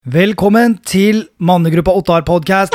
Velkommen til Mannegruppa Ottar podcast.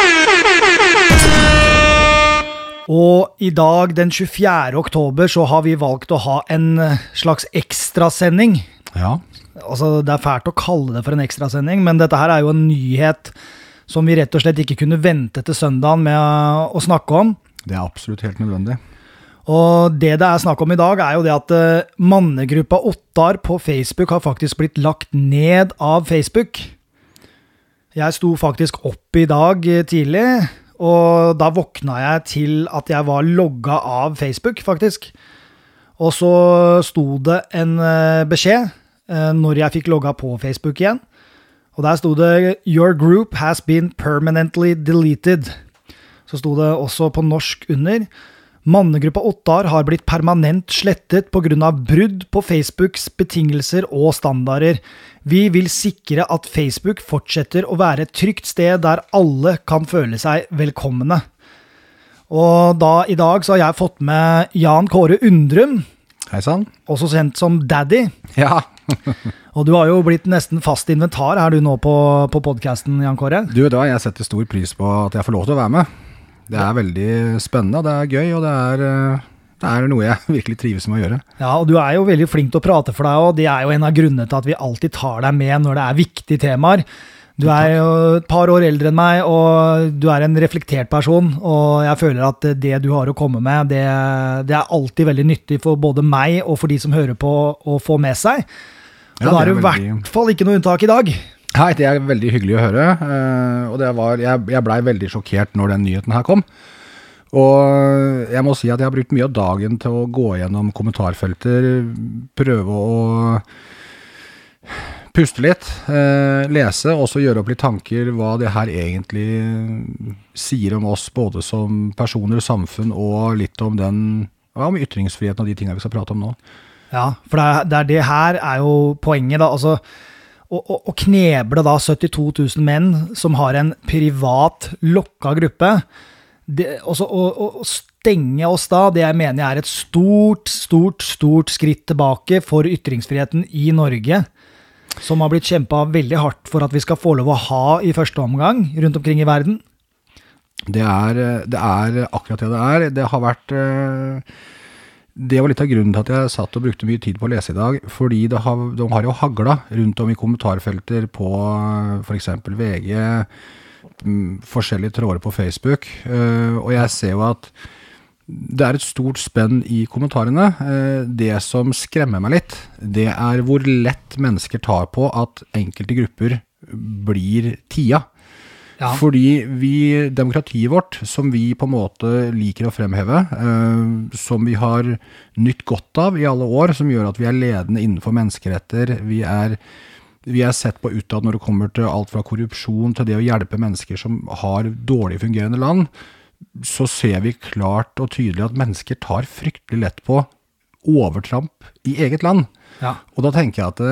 Og I dag, den 24. oktober, så har vi valgt å ha en slags ekstrasending. Ja. Altså, det fælt å kalle det for en ekstrasending, men dette her jo en nyhet som vi rett og slett ikke kunne vente til søndagen med å snakke om. Det absolutt helt nødvendig. Og det snakk om I dag jo det at Mannegruppa Ottar på Facebook har faktisk blitt lagt ned av Facebook. Jeg sto faktisk opp I dag tidlig, og da våkna jeg til at jeg var logget av Facebook, faktisk. Og så sto det en beskjed når jeg fikk logget på Facebook igjen. Og der sto det «Your group has been permanently deleted». Så sto det også på norsk under «Mannegruppa Ottar har blitt permanent slettet på grunn av brudd på Facebooks betingelser og standarder. Vi vil sikre at Facebook fortsetter å være et trygt sted der alle kan føle seg velkomne». Og I dag så har jeg fått med Jan Kåre Undrum. Hei sann. Også kjent som Daddy. Ja. Og du har jo blitt nesten fast inventar her du nå på podcasten, Jan Kåre. Du, da jeg setter stor pris på at jeg får lov til å være med. Det veldig spennende, det gøy, og det noe jeg virkelig trives med å gjøre. Ja, og du jo veldig flink til å prate for deg, og det jo en av grunnene til at vi alltid tar deg med når det viktige temaer. Du jo et par år eldre enn meg, og du en reflektert person, og jeg føler at det du har å komme med, det alltid veldig nyttig for både meg og for de som hører på å få med seg. Og ja, det I hvert fall ikke noe unntak I dag. Nei, det veldig hyggelig å høre, og jeg ble veldig sjokkert når den nyheten her kom. Og jeg må si at jeg har brukt mye av dagen til å gå gjennom kommentarfelter, prøve å puste litt, lese, og så gjøre opp litt tanker hva det her egentlig sier om oss, både som personer, samfunn, og litt om om ytringsfriheten og de tingene vi skal prate om nå. Ja, for det her jo poenget da, altså å kneble da 72 000 menn som har en privat lokka gruppe, å stenge oss da, det jeg mener et stort skritt tilbake for ytringsfriheten I Norge, som har blitt kjempet veldig hardt for at vi skal få lov å ha I første omgang rundt omkring I verden. Det akkurat det det har vært... Det var litt av grunnen til at jeg satt og brukte mye tid på å lese I dag, fordi de har jo haglet rundt om I kommentarfelter på for eksempel VG, forskjellige tråder på Facebook, og jeg ser jo at det et stort spenn I kommentarene. Det som skremmer meg litt, det hvor lett mennesker tar på at enkelte grupper blir tia. Ja. Fordi demokratiet vårt, som vi på en måte liker å fremheve, som vi har nytt godt av I alle år, som gjør at vi ledende innenfor menneskeretter, vi sett på utad når det kommer til alt fra korrupsjon til det å hjelpe mennesker som har dårlig fungerende land, så ser vi klart og tydelig at mennesker tar fryktelig lett på overtramp I eget land. Ja. Og da tenker jeg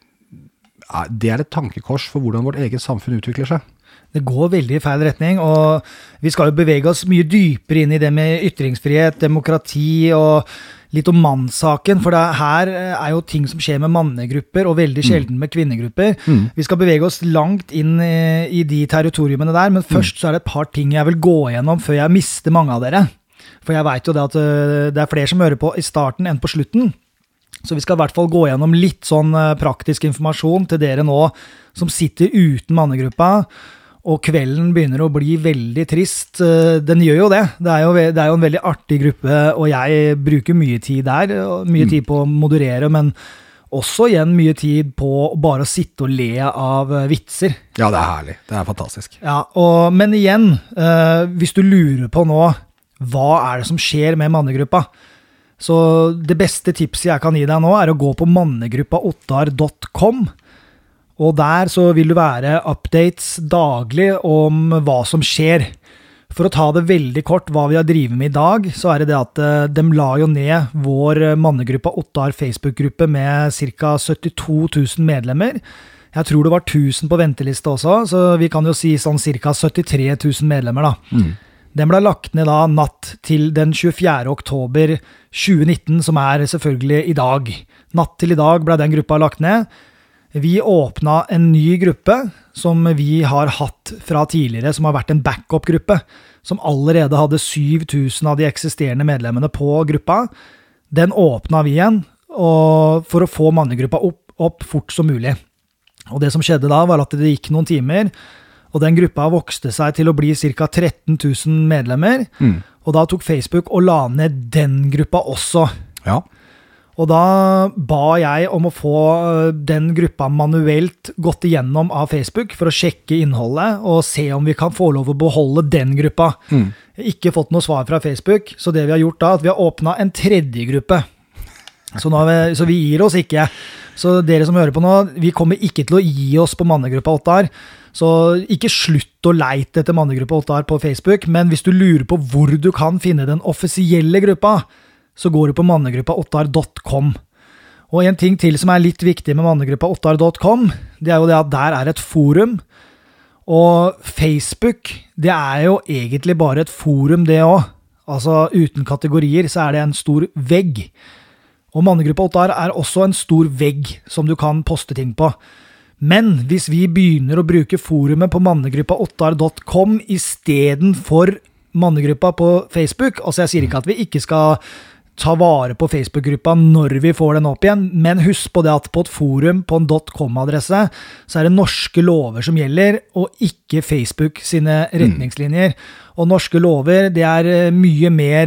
at det et tankekors for hvordan vårt eget samfunn utvikler seg. Det går veldig I feil retning, og vi skal jo bevege oss mye dypere inn I det med ytringsfrihet, demokrati og litt om mannssaken, for det her jo ting som skjer med mannegrupper og veldig sjelden med kvinnegrupper. Vi skal bevege oss langt inn I de territoriumene der, men først så det et par ting jeg vil gå gjennom før jeg mister mange av dere. For jeg vet jo det at det flere som hører på I starten enn på slutten, så vi skal I hvert fall gå gjennom litt sånn praktisk informasjon til dere nå som sitter uten mannegruppa, og kvelden begynner å bli veldig trist. Den gjør jo det. Det jo en veldig artig gruppe, og jeg bruker mye tid der, mye tid på å moderere, men også igjen mye tid på bare å sitte og le av vitser. Ja, det herlig. Det fantastisk. Ja, men igjen, hvis du lurer på nå, hva det som skjer med mannegruppa? Så det beste tipset jeg kan gi deg nå å gå på mannegruppaottar.com, og der så vil du være updates daglig om hva som skjer. For å ta det veldig kort hva vi har drivet med I dag, så det at de la jo ned vår Mannegruppa Ottar Facebook-gruppe med cirka 72 000 medlemmer. Jeg tror det var 1000 på venteliste også, så vi kan jo si sånn cirka 73 000 medlemmer da. Den ble lagt ned da natt til den 24. oktober 2019, som selvfølgelig I dag. Natt til I dag ble den gruppa lagt ned. Vi åpnet en ny gruppe som vi har hatt fra tidligere, som har vært en backup-gruppe, som allerede hadde 7000 av de eksisterende medlemmene på gruppa. Den åpnet vi igjen, for å få mannegruppa opp fort som mulig. Og det som skjedde da var at det gikk noen timer, og den gruppa vokste seg til å bli ca. 13 000 medlemmer, og da tok Facebook og la ned den gruppa også. Ja. Og da ba jeg om å få den gruppa manuelt gått igjennom av Facebook for å sjekke innholdet og se om vi kan få lov å beholde den gruppa. Ikke fått noe svar fra Facebook, så det vi har gjort da, at vi har åpnet en tredje gruppe. Så vi gir oss ikke. Så dere som hører på nå, vi kommer ikke til å gi oss på mannegruppa 8 så ikke slutt å leite etter mannegruppa 8 på Facebook, men hvis du lurer på hvor du kan finne den offisielle gruppa, så går du på mannegruppa8.com. Og en ting til som er litt viktig med mannegruppa8.com, det er jo det at der er et forum, og Facebook, det er jo egentlig bare et forum det også. Altså uten kategorier så er det en stor vegg. Og mannegruppa 8 er også en stor vegg som du kan poste ting på. Men hvis vi begynner å bruke forumet på mannegruppa8.com i stedet for mannegruppa på Facebook, altså jeg sier ikke at vi ikke skal ta vare på Facebook-gruppa når vi får den opp igjen, men husk på det at på et forum på en .com-adresse så er det norske lover som gjelder, og ikke Facebook sine retningslinjer. Og norske lover, det er mye mer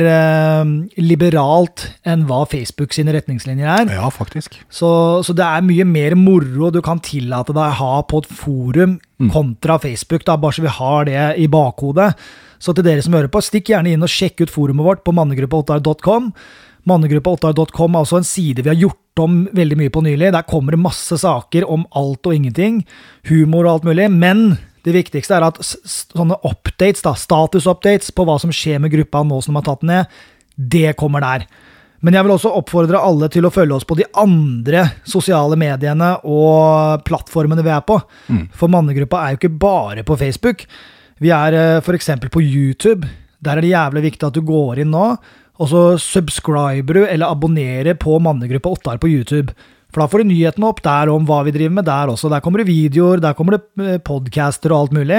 liberalt enn hva Facebook sine retningslinjer er. Ja, faktisk. Så det er mye mer moro du kan tillate deg å ha på et forum kontra Facebook, da, bare så vi har det i bakhodet. Så til dere som hører på, stikk gjerne inn og sjekk ut forumet vårt på mannegruppa8.com. Mannegruppa8.com er også en side vi har gjort om veldig mye på nylig. Der kommer det masse saker om alt og ingenting, humor og alt mulig, men det viktigste er at sånne updates, status-updates på hva som skjer med gruppa nå som de har tatt den ned, det kommer der. Men jeg vil også oppfordre alle til å følge oss på de andre sosiale mediene og plattformene vi er på. For mannegruppa er jo ikke bare på Facebook. Vi er for eksempel på YouTube. Der er det jævlig viktig at du går inn nå, og så subscriber du eller abonnerer på mannegruppa 8 på YouTube. For da får du nyhetene opp der om hva vi driver med der også. Der kommer det videoer, der kommer det podcaster og alt mulig.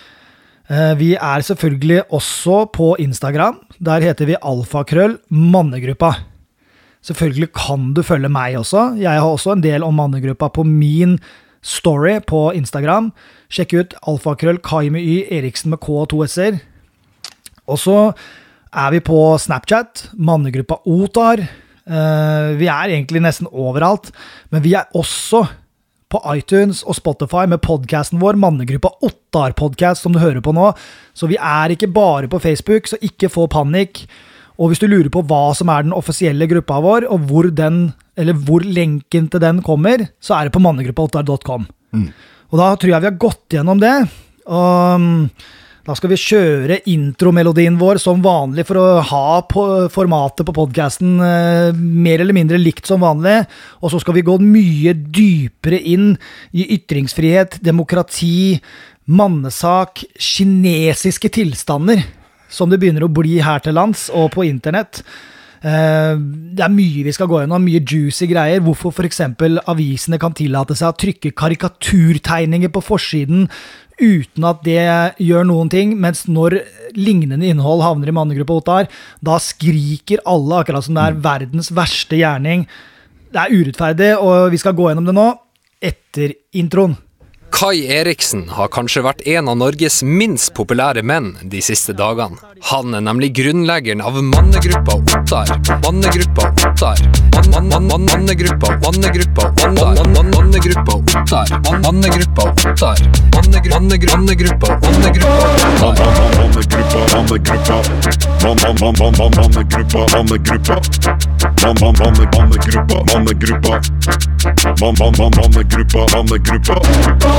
Vi er selvfølgelig også på Instagram. Der heter vi alfakrøll mannegruppa. Selvfølgelig kan du følge meg også. Jeg har også en del om mannegruppa på min story på Instagram. Sjekk ut alfakrøll Kai med Y, Eriksen med K og 2 S-er. Og så er vi på Snapchat, mannegruppa Otar. Vi er egentlig nesten overalt, men vi er også på iTunes og Spotify med podcasten vår, mannegruppa 8 podcast som du hører på nå. Så vi er ikke bare på Facebook, så ikke få panikk. Og hvis du lurer på hva som er den offisielle gruppa vår, og hvor lenken til den kommer, så er det på mannegruppa8.com. Og da tror jeg vi har gått gjennom det, og da skal vi kjøre intromelodien vår som vanlig for å ha formatet på podcasten mer eller mindre likt som vanlig, og så skal vi gå mye dypere inn i ytringsfrihet, demokrati, mannesak, kinesiske tilstander, som det begynner å bli her til lands og på internett. Det er mye vi skal gå gjennom, mye juicy greier. Hvorfor for eksempel avisene kan tillate seg å trykke karikaturtegninger på forsiden uten at det gjør noen ting, mens når lignende innhold havner i mannegruppa 8, da skriker alle akkurat som det er verdens verste gjerning. Det er urettferdig, og vi skal gå gjennom det nå etter introen. Kai Eriksen har kanskje vært en av Norges minst populære menn de siste dagene. Han er nemlig grunnleggeren av mannegruppa 8. Mannegruppa 8. Mannegruppa 8. Mannegruppa 8. Mannegruppa 8. Mannegruppa 8. Mannegruppa 8.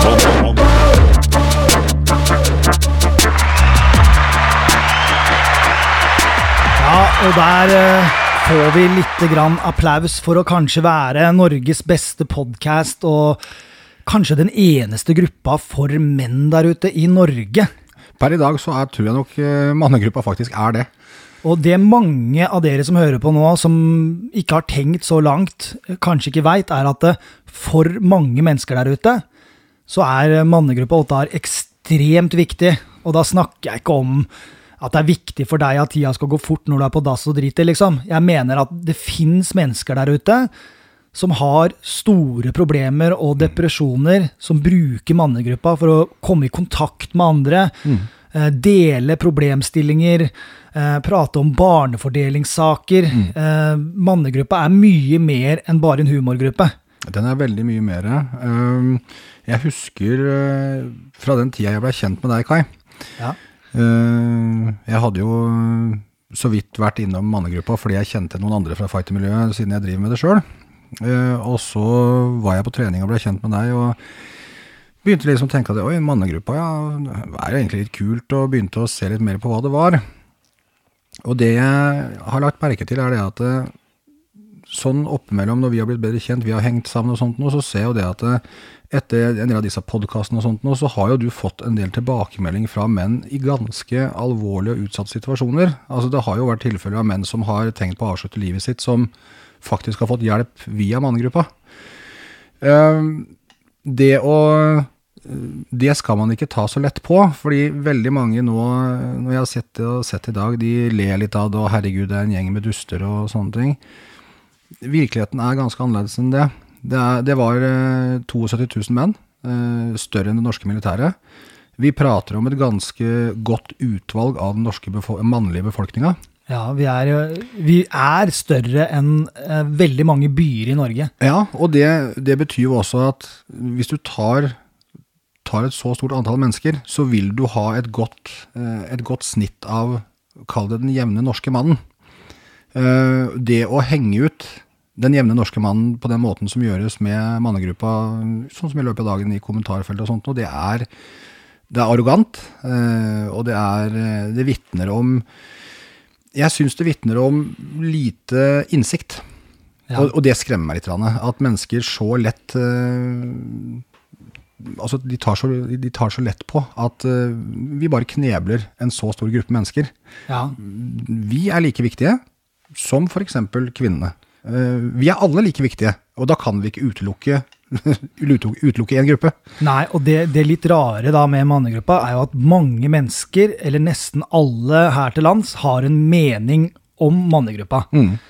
Ja, og der får vi litt grann applaus for å kanskje være Norges beste podcast, og kanskje den eneste gruppa for menn der ute i Norge. Per i dag så tror jeg nok mannegruppa faktisk er det. Og det mange av dere som hører på nå, som ikke har tenkt så langt, kanskje ikke vet, at for mange mennesker der ute, så mannegruppa 8 ekstremt viktig. Og da snakker jeg ikke om at det viktig for deg at tida skal gå fort når du på dass og driter, liksom. Jeg mener at det finnes mennesker der ute som har store problemer og depresjoner, som bruker mannegruppa for å komme i kontakt med andre, dele problemstillinger, prate om barnefordelingssaker. Mannegruppa mye mer enn bare en humorgruppe. Den veldig mye mer. Jeg husker fra den tida jeg ble kjent med deg, Kai. Ja. Jeg hadde jo så vidt vært innom mannegruppa fordi jeg kjente noen andre fra fightermiljøet siden jeg driver med det selv. Og så var jeg på trening og ble kjent med deg og begynte liksom å tenke at oi, mannegruppa, ja, jo egentlig litt kult, og begynte å se litt mer på hva det var. Og det jeg har lagt merke til det at sånn oppimellom når vi har blitt bedre kjent, vi har hengt sammen og sånt nå, så ser jeg jo det at etter en del av disse podcastene og sånt nå, så har jo du fått en del tilbakemelding fra menn i ganske alvorlige og utsatte situasjoner. Altså det har jo vært tilfeller av menn som har tenkt på å avslutte livet sitt, som faktisk har fått hjelp via mannegruppa. Det skal man ikke ta så lett på, fordi veldig mange nå, når jeg har sett i dag, de ler litt av det, og herregud, det en gjeng med duster og sånne ting. Virkeligheten ganske annerledes enn det. Det var 72 000 menn, større enn det norske militæret. Vi prater om et ganske godt utvalg av den norske mannlige befolkningen. Ja, vi større enn veldig mange byer i Norge. Ja, og det betyr jo også at hvis du tar et så stort antall mennesker, så vil du ha et godt snitt av, kall det den jevne norske mannen. Det å henge ut den jevne norske mannen på den måten som gjøres med mannegruppa, sånn som i løpet av dagen i kommentarfeltet og sånt, og det er arrogant, og det vittner om, jeg synes det vittner om lite innsikt, og det skremmer meg litt, at mennesker så lett, altså de tar så lett på at vi bare knebler en så stor gruppe mennesker. Ja. Vi like viktige som for eksempel kvinnene. Vi alle like viktige, og da kan vi ikke utelukke en gruppe. Nei, og det litt rare da med mannegruppa jo at mange mennesker, eller nesten alle her til lands, har en mening om mannegruppa.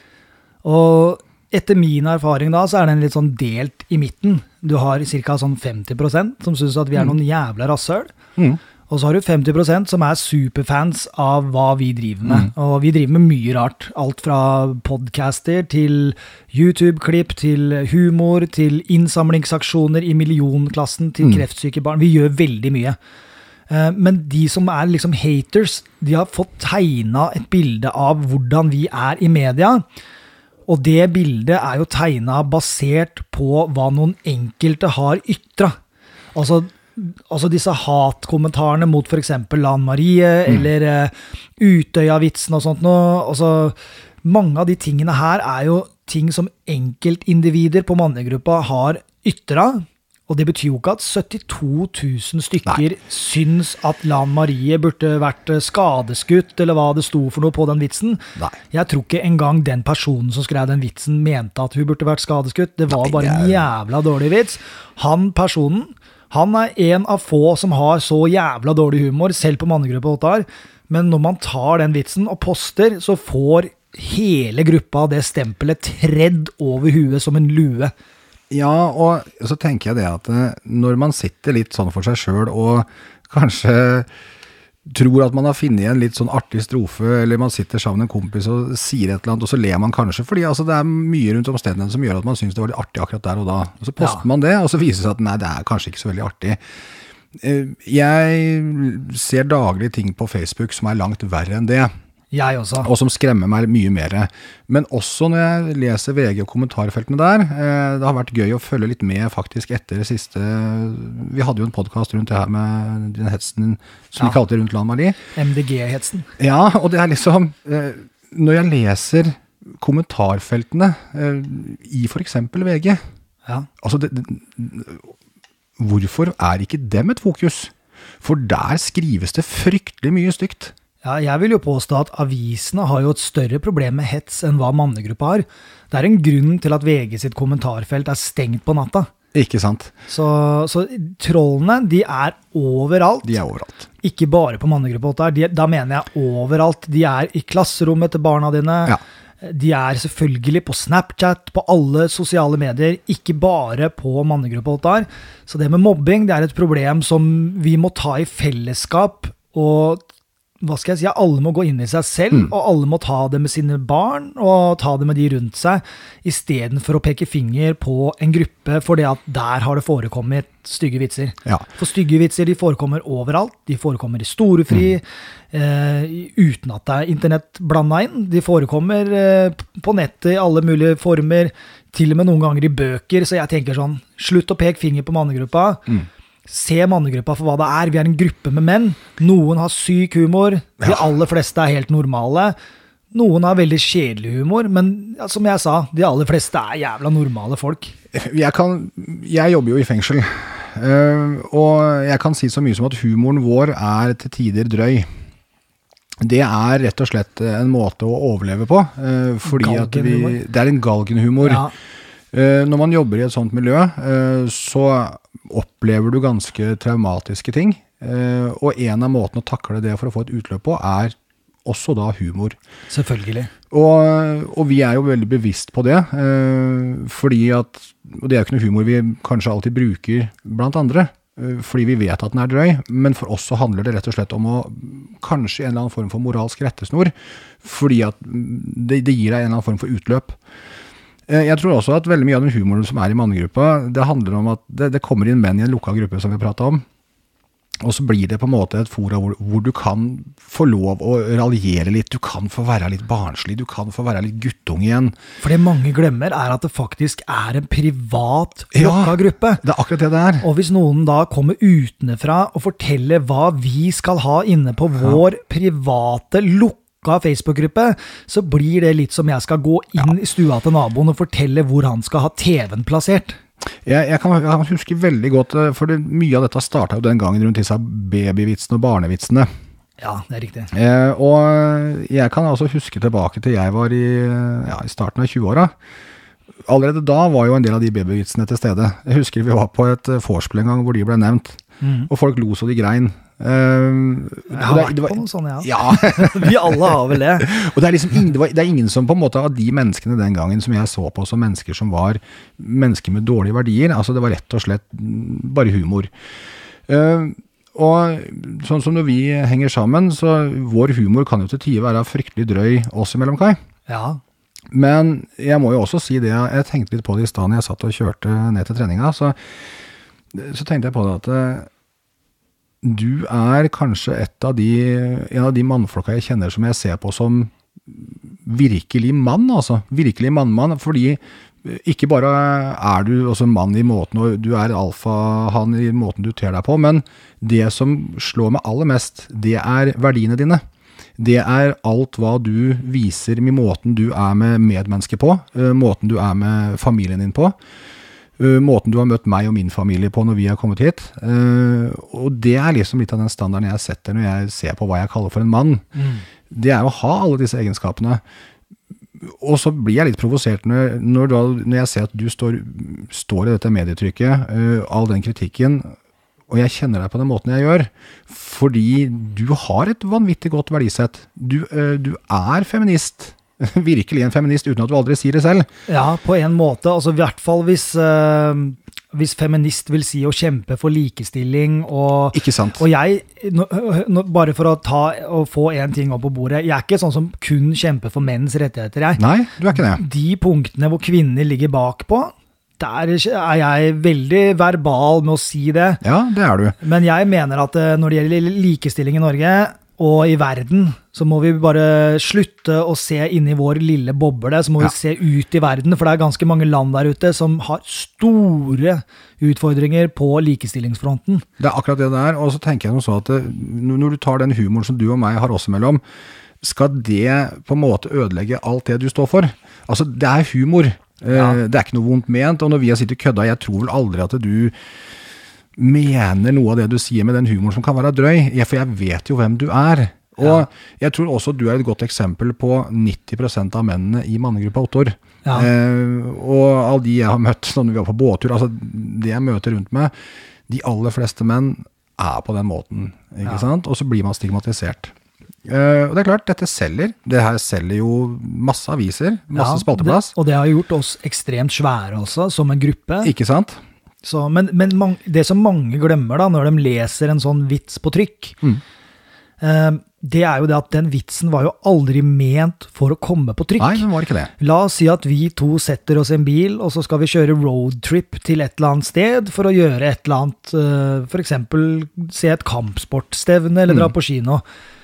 Og etter min erfaring da, så den litt sånn delt i midten. Du har cirka sånn 50% som synes at vi noen jævla rasshøl. Og så har du 50% som superfans av hva vi driver med. Og vi driver med mye rart. Alt fra podcaster til YouTube-klipp, til humor, til innsamlingsaksjoner i millionklassen, til kreftsyke barn. Vi gjør veldig mye. Men de som liksom haters, de har fått tegnet et bilde av hvordan vi i media. Og det bildet jo tegnet basert på hva noen enkelte har ytret. Altså disse hatkommentarene mot for eksempel Lan Marie, eller Utøya-vitsen og sånt noe. Altså, mange av de tingene her jo ting som enkeltindivider på mannegruppa har ytret, og det betyr jo ikke at 72 000 stykker syns at Lan Marie burde vært skadeskutt, eller hva det sto for noe på den vitsen. Nei. Jeg tror ikke engang den personen som skrev den vitsen mente at hun burde vært skadeskutt. Det var bare en jævla dårlig vits. Han en av få som har så jævla dårlig humor, selv på mannegruppa 8 men når man tar den vitsen og poster, så får hele gruppa det stempelet tredd over huet som en lue. Ja, og så tenker jeg det at når man sitter litt sånn for seg selv, og kanskje tror at man har funnet en litt sånn artig strofe, eller man sitter sammen med en kompis og sier et eller annet, og så ler man kanskje, fordi altså, det mye rundt omstendighetene som gjør at man synes det var litt artig akkurat der og da. Og så poster man det, og så viser det seg at nei, det kanskje ikke så veldig artig. Jeg ser daglig ting på Facebook som langt verre enn det. Jeg også. Og som skremmer meg mye mer. Men også når jeg leser VG og kommentarfeltene der, det har vært gøy å følge litt med faktisk etter det siste. Vi hadde jo en podcast rundt det her med den hetsen som vi kalte rundt Lan Marie. MDG-hetsen. Ja, og det liksom, når jeg leser kommentarfeltene i for eksempel VG, altså hvorfor ikke dem et fokus? For der skrives det fryktelig mye stygt. Ja, jeg vil jo påstå at avisene har jo et større problem med hets enn hva mannegruppa har. Det en grunn til at VG sitt kommentarfelt stengt på natta. Ikke sant? Så trollene, de overalt. De overalt. Ikke bare på mannegruppa 8. Da mener jeg overalt. De i klasserommet til barna dine. Ja. De selvfølgelig på Snapchat, på alle sosiale medier, ikke bare på mannegruppa 8. Så det med mobbing, det et problem som vi må ta i fellesskap, og hva skal jeg si, alle må gå inn i seg selv, og alle må ta det med sine barn, og ta det med de rundt seg, i stedet for å peke finger på en gruppe, for det at der har det forekommet stygge vitser. Ja. For stygge vitser, de forekommer overalt, de forekommer i storefri, uten at det internett blandet inn, de forekommer på nettet i alle mulige former, til og med noen ganger i bøker, så jeg tenker sånn, slutt å peke finger på mannegruppa, se mannegruppa for hva det vi en gruppe med menn. Noen har syk humor, de aller fleste helt normale. Noen har veldig kjedelig humor, men som jeg sa, de aller fleste jævla normale folk. Jeg jobber jo i fengsel, og jeg kan si så mye som at humoren vår til tider drøy. Det rett og slett en måte å overleve på, fordi at det en galgenhumor. Ja. Når man jobber i et sånt miljø, så opplever du ganske traumatiske ting, og en av måtene å takle det for å få et utløp på også da humor. Selvfølgelig. Og vi jo veldig bevisst på det, fordi at, og det jo ikke noe humor vi kanskje alltid bruker blant andre, fordi vi vet at den drøy, men for oss så handler det rett og slett om å kanskje en eller annen form for moralsk rettesnor, fordi at det gir deg en eller annen form for utløp. Jeg tror også at veldig mye av den humoren som i mannegruppa, det handler om at det kommer inn menn i en lukket gruppe som vi pratet om, og så blir det på en måte et fora hvor du kan få lov å raljere litt, du kan få være litt barnslig, du kan få være litt guttung igjen. For det mange glemmer at det faktisk en privat lukket gruppe. Det akkurat det Og hvis noen da kommer utenfra og forteller hva vi skal ha inne på vår private lukket Facebook-gruppe, så blir det litt som jeg skal gå inn i stua til naboen og fortelle hvor han skal ha TV-en plassert. Jeg kan huske veldig godt, for mye av dette startet jo den gangen rundt disse babyvitsene og barnevitsene. Ja, det riktig. Og jeg kan altså huske tilbake til jeg var i starten av 20-åra. Allerede da var jo en del av de babyvitsene til stede. Jeg husker vi var på et vorspiel en gang hvor de ble nevnt, og folk lo så de grein. Jeg har vært på noe sånt, ja. Vi alle har vel det. Og det liksom det ingen som på en måte av de menneskene den gangen som jeg så på som mennesker som var mennesker med dårlige verdier, altså det var rett og slett bare humor. Og sånn som når vi henger sammen, så vår humor kan jo til tider være fryktelig drøy oss imellom, Kai. Ja. Men jeg må jo også si det, jeg tenkte litt på det i stedet når jeg satt og kjørte ned til treninga, så tenkte jeg på det at du kanskje en av de mannfolka jeg kjenner som jeg ser på som virkelig mann, altså. Virkelig mann, fordi ikke bare du også mann i måten, og du alfahann i måten du ter deg på, men det som slår meg aller mest, det verdiene dine. Det alt hva du viser med måten du med medmennesker på, måten du med familien din på, måten du har møtt meg og min familie på når vi har kommet hit. Og det liksom litt av den standarden jeg setter når jeg ser på hva jeg kaller for en mann. Det å ha alle disse egenskapene. Og så blir jeg litt provosert når jeg ser at du står i dette medietrykket, all den kritikken, og jeg kjenner deg på den måten jeg gjør, fordi du har et vanvittig godt verdisett. Du feminist. Virkelig en feminist, uten at du aldri sier det selv. Ja, på en måte. Altså, i hvert fall hvis feminist vil si å kjempe for likestilling. Ikke sant. Og jeg, bare for å få en ting opp på bordet, jeg ikke sånn som kun kjemper for menns rettigheter, jeg. Nei, du ikke det. De punktene hvor kvinner ligger bak på, der jeg veldig verbal med å si det. Ja, det du. Men jeg mener at når det gjelder likestilling i Norge og i verden, så må vi bare slutte å se inn i vår lille boble, så må vi se ut i verden, for det ganske mange land der ute som har store utfordringer på likestillingsfronten. Det akkurat det der, og så tenker jeg noe så at når du tar den humoren som du og meg har oss imellom, skal det på en måte ødelegge alt det du står for? Altså, det humor. Det ikke noe vondt ment, og når vi har sittet kødda, jeg tror vel aldri at du mener noe av det du sier med den humoren som kan være drøy, for jeg vet jo hvem du Og jeg tror også du et godt eksempel på 90% av mennene i mannegruppa Ottar. Ja. Og alle de jeg har møtt når vi var på båttur, altså det jeg møter rundt med, de aller fleste menn på den måten, ikke sant? Og så blir man stigmatisert. Og det klart, dette selger. Det her selger jo masse aviser, masse spalteplass. Og det har gjort oss ekstremt svære også, som en gruppe. Ikke sant? Så, men det som mange glemmer da, når de leser en sånn vits på trykk, det jo det at den vitsen var jo aldri ment for å komme på trykk. Nei, den var ikke det. La oss si at vi to setter oss i en bil, og så skal vi kjøre roadtrip til et eller annet sted for å gjøre et eller annet, for eksempel se et kampsportstevne eller dra på kino.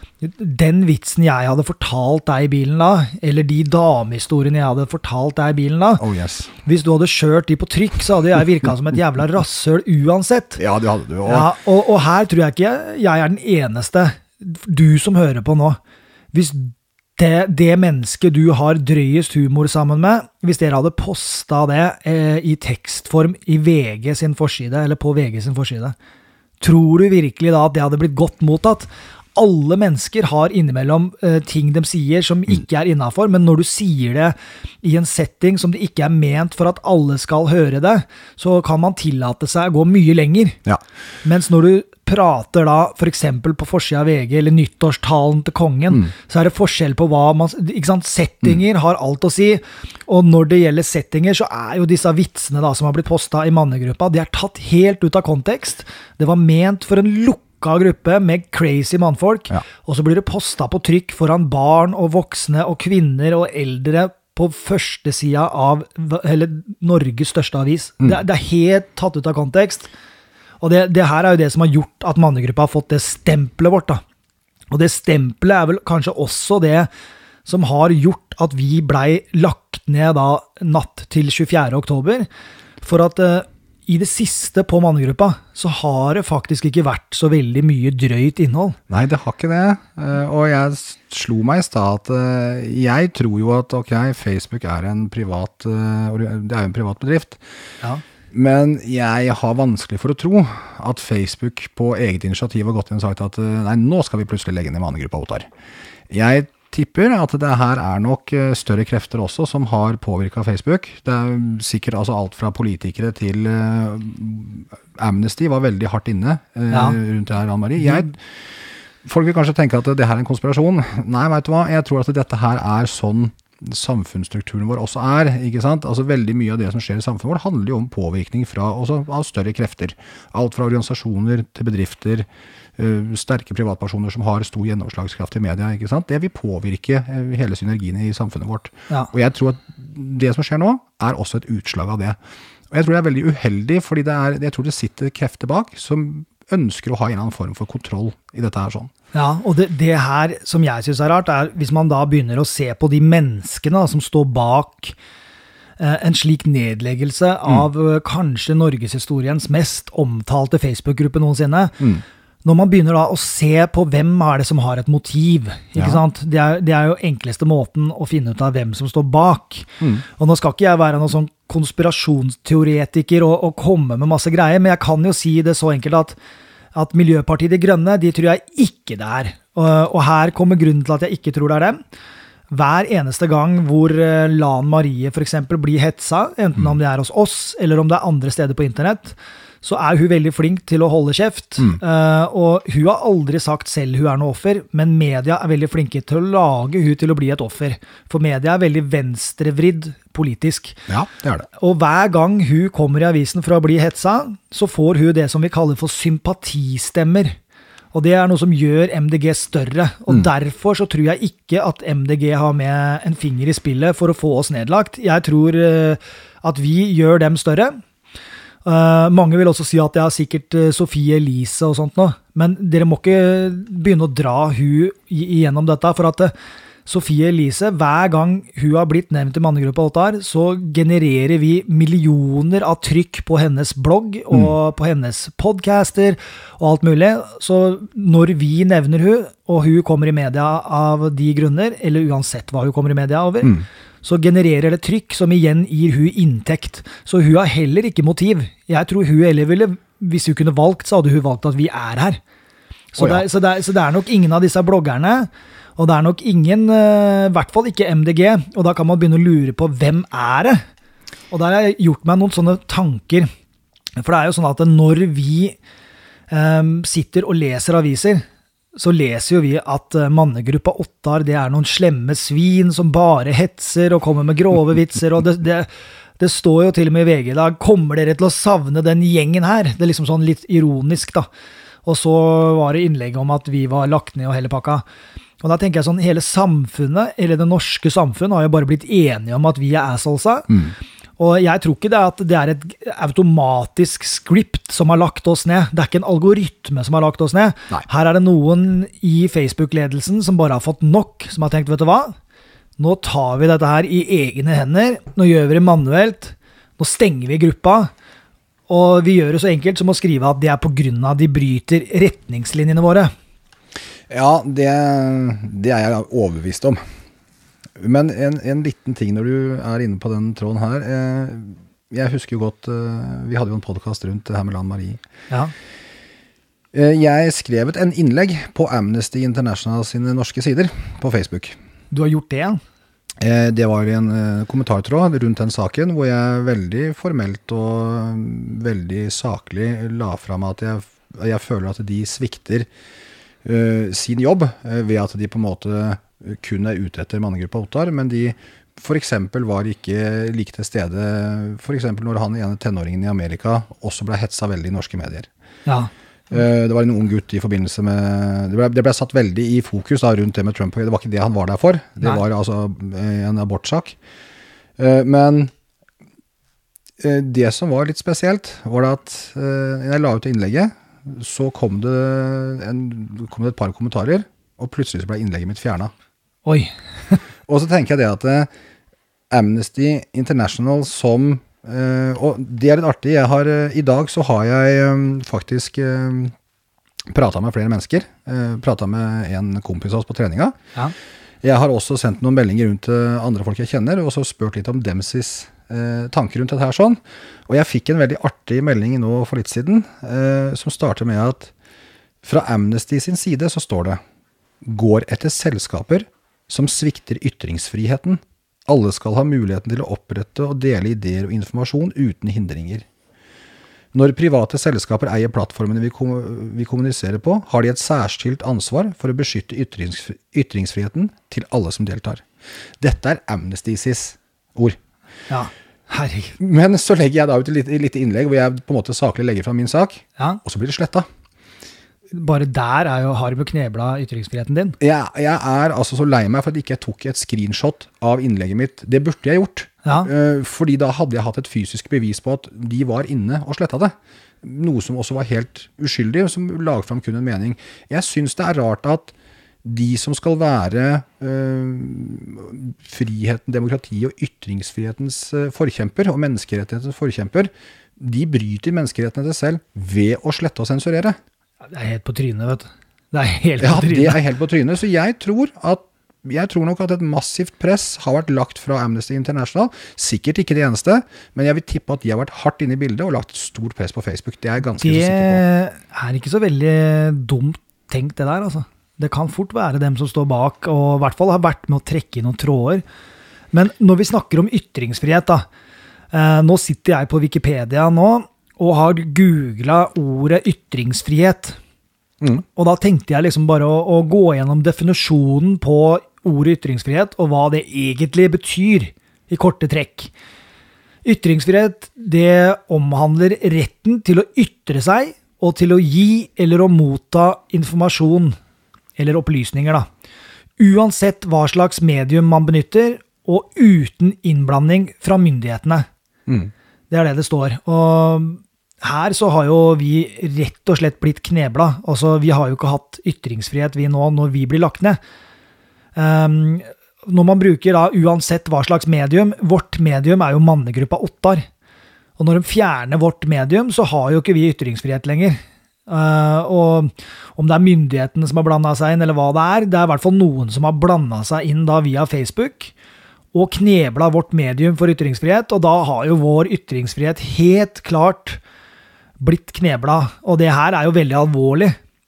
Den vitsen jeg hadde fortalt deg i bilen da, eller de damehistoriene jeg hadde fortalt deg i bilen da, hvis du hadde kjørt de på trykk, så hadde jeg virket som et jævla rasshøl uansett. Ja, det hadde du også. Ja, og her tror jeg ikke jeg den eneste, du som hører på nå. Hvis det mennesket du har drøyest humor sammen med, hvis dere hadde postet det i tekstform i VG sin forside, eller på VG sin forside, tror du virkelig da at det hadde blitt godt mottatt? Alle mennesker har innimellom ting de sier som ikke innenfor, men når du sier det i en setting som det ikke ment for at alle skal høre det, så kan man tillate seg å gå mye lenger. Ja. Mens når du prater da, for eksempel på forsiden av VG, eller nyttårstalen til kongen, så det forskjell på hva man, ikke sant, settinger har alt å si, og når det gjelder settinger, så jo disse vitsene da, som har blitt postet i mannegruppa, de tatt helt ut av kontekst. Det var ment for en gruppe med crazy mannfolk, og så blir det postet på trykk foran barn og voksne og kvinner og eldre på første siden av Norges største avis. Det helt tatt ut av kontekst. Og det her jo det som har gjort at mannegruppa har fått det stempelet vårt da. Og det stempelet vel kanskje også det som har gjort at vi blei lagt ned da natt til 24. oktober, for at i det siste på mannegruppa så har det faktisk ikke vært så veldig mye drøyt innhold. Nei, det har ikke det. Og jeg slo meg i sted at jeg tror jo at Facebook en privat, det en privat bedrift. Ja. Men jeg har vanskelig for å tro at Facebook på eget initiativ har gått inn og sagt at nei, nå skal vi plutselig legge ned mannegruppa Ottar. Jeg tipper at det her nok større krefter også som har påvirket Facebook. Det sikkert altså alt fra politikere til Amnesty var veldig hardt inne rundt det her, Anne-Marie. Folk vil kanskje tenke at det her en konspirasjon. Nei, vet du hva? Jeg tror at dette her sånn samfunnsstrukturen vår også ikke sant? Altså veldig mye av det som skjer i samfunnet vårt handler jo om påvirkning av større krefter. Alt fra organisasjoner til bedrifter, sterke privatpersoner som har stor gjennomslagskraft i media, ikke sant? Det vil påvirke hele synergien i samfunnet vårt. Ja. Og jeg tror at det som skjer nå også et utslag av det. Og jeg tror det veldig uheldig, fordi jeg tror det sitter krefter bak som ønsker å ha en eller annen form for kontroll i dette her sånn. Ja, og det her som jeg synes rart hvis man da begynner å se på de menneskene som står bak en slik nedleggelse av kanskje Norgeshistoriens mest omtalte Facebook-gruppe noensinne, når man begynner da å se på hvem det som har et motiv, ikke sant? Det jo enkleste måten å finne ut av hvem som står bak. Og nå skal ikke jeg være noen sånn konspirasjonsteoretiker og komme med masse greier, men jeg kan jo si det så enkelt at Miljøpartiet De Grønne, de tror jeg ikke det og her kommer grunnen til at jeg ikke tror det dem. Hver eneste gang hvor Lan Marie for eksempel blir hetsa, enten om det hos oss, eller om det andre steder på internett, så hun veldig flink til å holde kjeft, og hun har aldri sagt selv hun noe offer, men media veldig flinke til å lage hun til å bli et offer, for media veldig venstrevridd politisk. Ja, det det. Og hver gang hun kommer i avisen for å bli hetsa, så får hun det som vi kaller for sympatistemmer, og det noe som gjør MDG større, og derfor så tror jeg ikke at MDG har med en finger i spillet for å få oss nedlagt. Jeg tror at vi gjør dem større. Mange vil også si at det sikkert Sofie Elise og sånt nå, men dere må ikke begynne å dra hun igjennom dette, for at Sofie Elise, hver gang hun har blitt nevnt i mannegruppa Ottar, så genererer vi millioner av trykk på hennes blogg og på hennes podcaster og alt mulig, så når vi nevner hun, og hun kommer i media av de grunner, eller uansett hva hun kommer i media over, så genererer det trykk som igjen gir hun inntekt. Så hun har heller ikke motiv. Jeg tror hun heller ville, hvis hun kunne valgt, så hadde hun valgt at vi her. Så, så det er nok ingen av disse bloggerne, og det er nok ingen, i hvert fall ikke MDG, og da kan man begynne å lure på hvem er det? Og der har jeg gjort meg noen sånne tanker, for det er jo sånn at når vi sitter og leser aviser, så leser jo vi at mannegruppa Ottar, det er noen slemme svin som bare hetser og kommer med grove vitser, og det står jo til og med i VG i dag, kommer dere til å savne den gjengen her? Det er liksom sånn litt ironisk da. Og så var det innlegg om at vi var lagt ned og hele pakka. Og da tenker jeg sånn, hele samfunnet, eller det norske samfunnet, har jo bare blitt enige om at vi er assalsa. Og jeg tror ikke at det er et automatisk script som har lagt oss ned. Det er ikke en algoritme som har lagt oss ned. Nei. Her er det noen i Facebook-ledelsen som bare har fått nok, som har tenkt, vet du hva? Nå tar vi dette her i egne hender, nå gjør vi det manuelt, nå stenger vi gruppa, og vi gjør det så enkelt som å skrive at det er på grunn av de bryter retningslinjene våre. Ja, det er jeg overbevist om. Men en liten ting når du er inne på den tråden her, jeg husker jo godt, vi hadde jo en podcast rundt det her med Lan Marie. Ja. Jeg skrev en innlegg på Amnesty International sine norske sider på Facebook. Du har gjort det, ja? Det var en kommentartråd rundt den saken, hvor jeg veldig formelt og veldig saklig la frem at jeg føler at de svikter sin jobb ved at de på en måte kun er ute etter mannegruppa Ottar, men de for eksempel var ikke like til stede, for eksempel når han ene tenåringen i Amerika også ble hetsa veldig i norske medier. Ja. Det var en ung gutt i forbindelse med, det ble satt veldig i fokus da, rundt det med Trump, det var ikke det han var der for, det var altså en abortsak. Men det som var litt spesielt var at når jeg la ut innlegget, så kom det et par kommentarer, og plutselig så ble innlegget mitt fjernet. Oi. Og så tenker jeg det at Amnesty International som og det er litt artig, i dag så har jeg faktisk pratet med flere mennesker, pratet med en kompis av oss på treninga. Ja. Jeg har også sendt noen meldinger rundt andre folk jeg kjenner, og så spurt litt om demsis tanker rundt dette her sånn. Og jeg fikk en veldig artig melding nå for litt siden, som starter med at fra Amnesty sin side så står det, går etter selskaper som svikter ytringsfriheten. Alle skal ha muligheten til å opprette og dele ideer og informasjon uten hindringer. Når private selskaper eier plattformene vi kommuniserer på, har de et særskilt ansvar for å beskytte ytringsfriheten til alle som deltar. Dette er Amnestys ord. Ja, herregud. Men så legger jeg da ut et lite innlegg hvor jeg på en måte saklig legger fra min sak, og så blir det slettet. Bare der har du kneblet ytringsfriheten din. Jeg er altså så lei meg for at jeg ikke tok et screenshot av innlegget mitt. Det burde jeg gjort. Ja. Fordi da hadde jeg hatt et fysisk bevis på at de var inne og slettet det. Noe som også var helt uskyldig, som laget frem kun en mening. Jeg synes det er rart at de som skal være friheten, demokrati og ytringsfrihetens forkjemper og menneskerettighetens forkjemper, de bryter menneskerettighetene selv ved å slette og sensurere. Det er helt på trynet, vet du. Det er helt på trynet. Ja, det er helt på trynet. Så jeg tror nok at et massivt press har vært lagt fra Amnesty International. Sikkert ikke det eneste, men jeg vil tippe at de har vært hardt inne i bildet og lagt et stort press på Facebook. Det er jeg ganske sikker på. Det er ikke så veldig dumt tenkt det der, altså. Det kan fort være dem som står bak, og i hvert fall har vært med å trekke i noen tråder. Men når vi snakker om ytringsfrihet da, nå sitter jeg på Wikipedia nå, og har googlet ordet ytringsfrihet. Og da tenkte jeg liksom bare å gå gjennom definisjonen på ordet ytringsfrihet, og hva det egentlig betyr i korte trekk. Ytringsfrihet, det omhandler retten til å ytre seg, og til å gi eller å motta informasjon, eller opplysninger da. Uansett hva slags medium man benytter, og uten innblanding fra myndighetene. Det er det står. Og her så har jo vi rett og slett blitt kneblet. Altså, vi har jo ikke hatt ytringsfrihet vi nå når vi blir lagt ned. Når man bruker da uansett hva slags medium, vårt medium er jo mannegruppa Ottar. Og når de fjerner vårt medium, så har jo ikke vi ytringsfrihet lenger. Og om det er myndighetene som har blandet seg inn, eller hva det er i hvert fall noen som har blandet seg inn da via Facebook, og knebla vårt medium for ytringsfrihet, og da har jo vår ytringsfrihet helt klart blitt knebla, og det her er jo veldig alvorlig.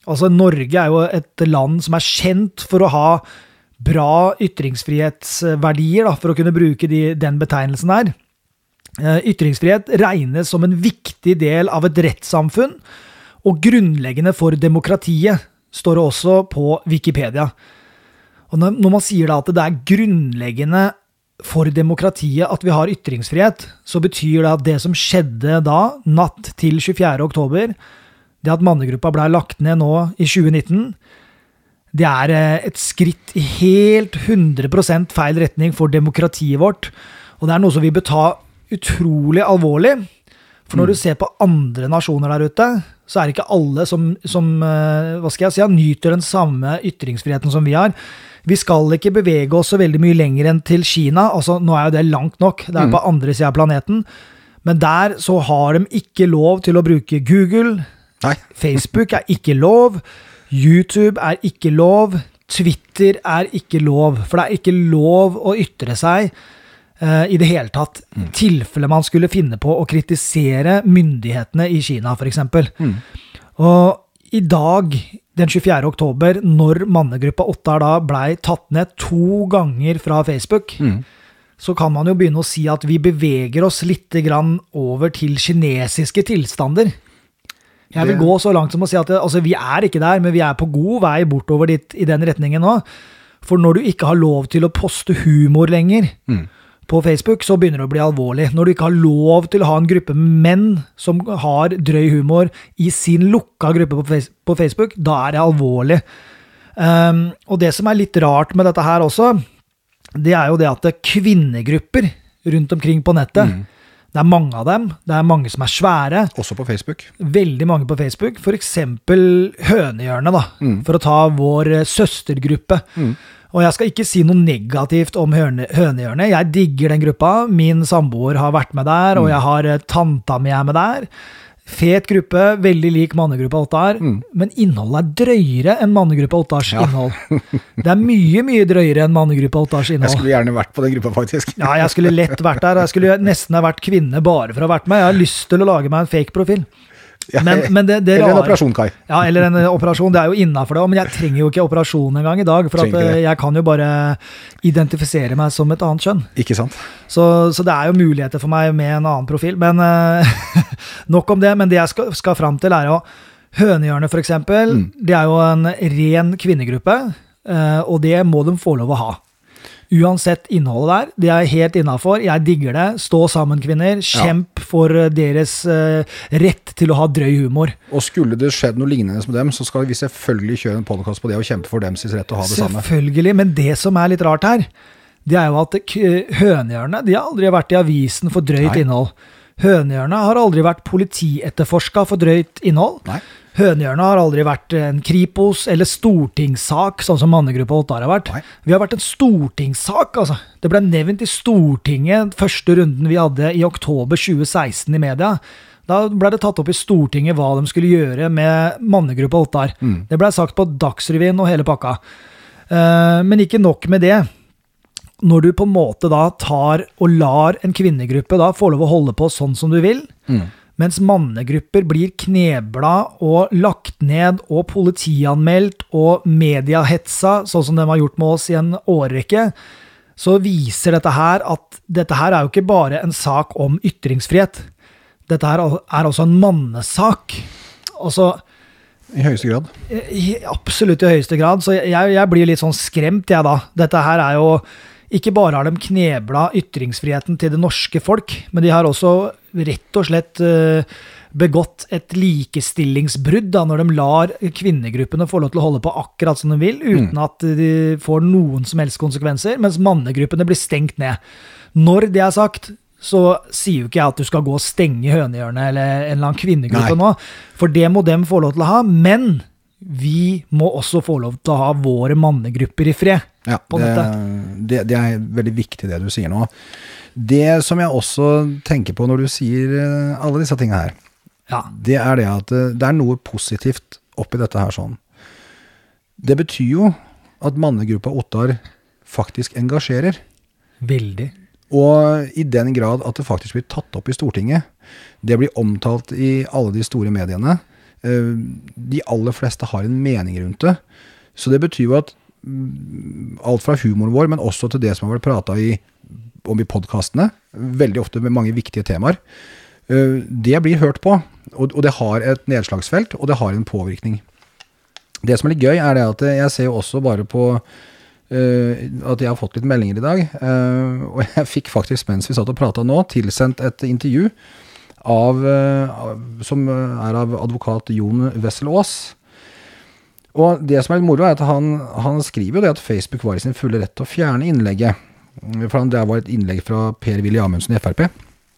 Altså, Norge er jo et land som er kjent for å ha bra ytringsfrihetsverdier, da, for å kunne bruke den betegnelsen der. Ytringsfrihet regnes som en viktig del av et rettssamfunn, og grunnleggende for demokratiet, står det også på Wikipedia. Og når man sier da at det er grunnleggende for demokratiet at vi har ytringsfrihet, så betyr det at det som skjedde da, natt til 24. oktober, det at mannegruppa ble lagt ned nå i 2019, det er et skritt i helt 100% feil retning for demokratiet vårt, og det er noe som vi bør ta utrolig alvorlig, for når du ser på andre nasjoner der ute, så er det ikke alle som hva skal jeg si, nyter den samme ytringsfriheten som vi har. Vi skal ikke bevege oss så veldig mye lenger enn til Kina, altså nå er jo det langt nok, det er på andre siden av planeten, men der så har de ikke lov til å bruke Google, Nei. Facebook er ikke lov, YouTube er ikke lov, Twitter er ikke lov, for det er ikke lov å ytre seg i det hele tatt, tilfelle man skulle finne på å kritisere myndighetene i Kina for eksempel. Og i dag, den 24. oktober, når mannegruppa 8 da ble tatt ned 2 ganger fra Facebook, så kan man jo begynne å si at vi beveger oss litt grann over til kinesiske tilstander. Jeg vil gå så langt som å si at altså, vi er ikke der, men vi er på god vei bortover dit i den retningen nå. For når du ikke har lov til å poste humor lenger på Facebook, så begynner det å bli alvorlig. Når du ikke har lov til å ha en gruppe menn som har drøy humor i sin lukka gruppe på Facebook, da er det alvorlig. Og det som er litt rart med dette her også, det er jo det at det er kvinnegrupper rundt omkring på nettet. Det er mange av dem, det er mange som er svære. Også på Facebook. Veldig mange på Facebook, for eksempel Hønehjørnet da, for å ta vår søstergruppe. Og jeg skal ikke si noe negativt om Hønehjørnet. Jeg digger den gruppa. Min samboer har vært med der, og jeg har tanta mi med der. Fet gruppe, veldig lik mannegruppa 8 men innholdet er drøyere enn mannegruppa 8 innhold. Det er mye, mye drøyere enn mannegruppa 8 innhold. Jeg skulle gjerne vært på den gruppa faktisk. Ja, jeg skulle lett vært der. Jeg skulle nesten ha vært kvinne bare for å ha vært med. Jeg har lyst til å lage meg en fake profil. Ja, men det eller en operasjon, Kai. Ja, eller en operasjon, det er jo innenfor det, men jeg trenger jo ikke operasjon en gang i dag, for at jeg kan jo bare identifisere meg som et annet kjønn. Ikke sant? Så det er jo muligheter for meg med en annen profil, men nok om det, men det jeg skal frem til er jo Hønehjørnet for eksempel, det er jo en ren kvinnegruppe, og det må de få lov å ha. Uansett innholdet der, det er helt innenfor, jeg digger det, stå sammen kvinner, kjemp for deres rett til å ha drøy humor. Og skulle det skjedd noe lignende med dem, så skal vi selvfølgelig kjøre en podcast på det og kjempe for dems rett til å ha det samme. Selvfølgelig, men det som er litt rart her, det er jo at Hønehjørnet, de har aldri vært i avisen for drøyt innhold. Hønehjørnet har aldri vært politietterforsket for drøyt innhold. Nei. Hønehjørnet har aldri vært en Kripos eller stortingssak, sånn som mannegruppa 8 har vært. Nei. Vi har vært en stortingssak, altså. Det ble nevnt i Stortinget, første runden vi hadde i oktober 2016 i media. Da ble det tatt opp i Stortinget hva de skulle gjøre med mannegruppa 8. Det ble sagt på Dagsrevyen og hele pakka. Men ikke nok med det. Når du på en måte da tar og lar en kvinnegruppe da få lov å holde på sånn som du vil, mens mannegrupper blir knebla og lagt ned og politianmeldt og mediahetsa, sånn som de har gjort med oss i en årrekke, så viser dette her at dette her er jo ikke bare en sak om ytringsfrihet. Dette her er også en mannesak. Altså, i høyeste grad. Absolutt i høyeste grad, så jeg blir litt sånn skremt jeg da. Dette her er jo, ikke bare har de knebla ytringsfriheten til det norske folk, men de har også rett og slett begått et likestillingsbrudd da, når de lar kvinnegruppene få lov til å holde på akkurat som de vil, uten at de får noen som helst konsekvenser, mens mannegruppene blir stengt ned. Når det er sagt, så sier jo ikke jeg at du skal gå og stenge Hønehjørnet eller en eller annen kvinnegruppe nå, for det må dem få lov til å ha, men vi må også få lov til å ha våre mannegrupper i fred. Ja, det er veldig viktig det du sier nå. Det som jeg også tenker på når du sier alle disse tingene her, det er det at det er noe positivt oppi dette her sånn. Det betyr jo at mannegruppa 8 faktisk engasjerer. Veldig. Og i den grad at det faktisk blir tatt opp i Stortinget, det blir omtalt i alle de store mediene, de aller fleste har en mening rundt det. Så det betyr jo at alt fra humoren vår, men også til det som har vært pratet om i podcastene, veldig ofte med mange viktige temaer, det blir hørt på, og det har et nedslagsfelt, og det har en påvirkning. Det som er litt gøy er det at jeg ser jo også bare på at jeg har fått litt meldinger i dag, og jeg fikk faktisk, mens vi satt og pratet nå, tilsendt et intervju som er av advokat Jon Wessel-Aas. Og det som er litt moro er at han skriver jo det at Facebook var i sin fulle rett til å fjerne innlegget. For det var et innlegg fra Per-Willy Amundsen i FRP.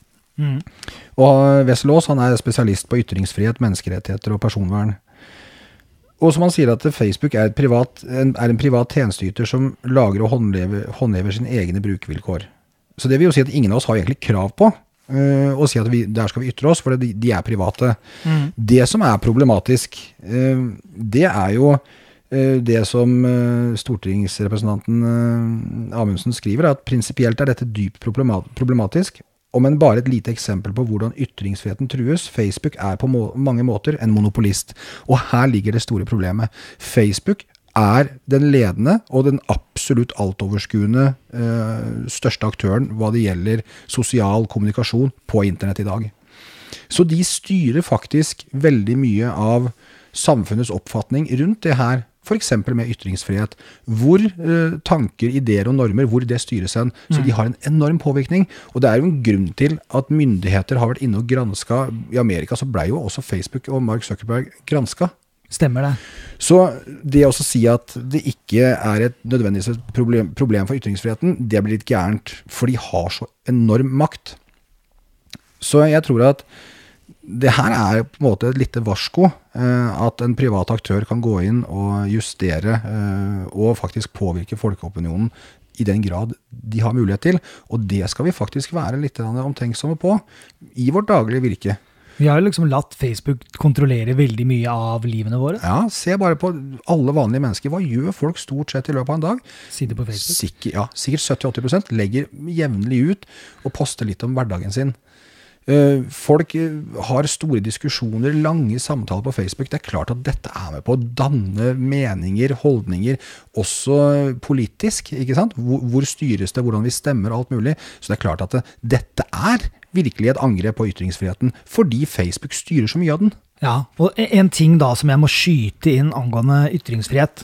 Og Wessel-Aas, han er spesialist på ytringsfrihet, menneskerettigheter og personvern. Og som han sier at Facebook er en privat tjenesteyter som lager og håndhever sine egne brukervilkår. Så det vil jo si at ingen av oss har egentlig krav på å si at der skal vi ytre oss, for de er private. Det som er problematisk, det er jo det som stortingsrepresentanten Amundsen skriver, at prinsipielt er dette dypt problematisk, men bare et lite eksempel på hvordan ytringsfriheten trues. Facebook er på mange måter en monopolist, og her ligger det store problemet. Facebook er den ledende og den absolutt altoverskuende største aktøren hva det gjelder sosial kommunikasjon på internett i dag. Så de styrer faktisk veldig mye av samfunnets oppfatning rundt det her, for eksempel med ytringsfrihet, hvor tanker, ideer og normer, hvor det styres hen. Så de har en enorm påvirkning, og det er jo en grunn til at myndigheter har vært inne og gransket. I Amerika så ble jo også Facebook og Mark Zuckerberg gransket. Stemmer det. Så det å si at det ikke er et nødvendigvis problem for ytringsfriheten, det blir litt gærent, for de har så enorm makt. Så jeg tror at det her er på en måte et lite varsko, at en privat aktør kan gå inn og justere og faktisk påvirke folkeopinionen i den grad de har mulighet til, og det skal vi faktisk være litt omtenksomme på i vårt daglige virke. Vi har jo liksom latt Facebook kontrollere veldig mye av livene våre. Ja, se bare på alle vanlige mennesker. Hva gjør folk stort sett i løpet av en dag? Sitter på Facebook. Sikkert 70-80% legger jevnlig ut og poster litt om hverdagen sin. Folk har store diskusjoner, lange samtaler på Facebook. Det er klart at dette er med på å danne meninger, holdninger, også politisk, ikke sant? Hvor styres det, hvordan vi stemmer, alt mulig. Så det er klart at dette er virkelig et angrep på ytringsfriheten, fordi Facebook styrer så mye av den. Ja, og en ting da som jeg må skyte inn angående ytringsfrihet.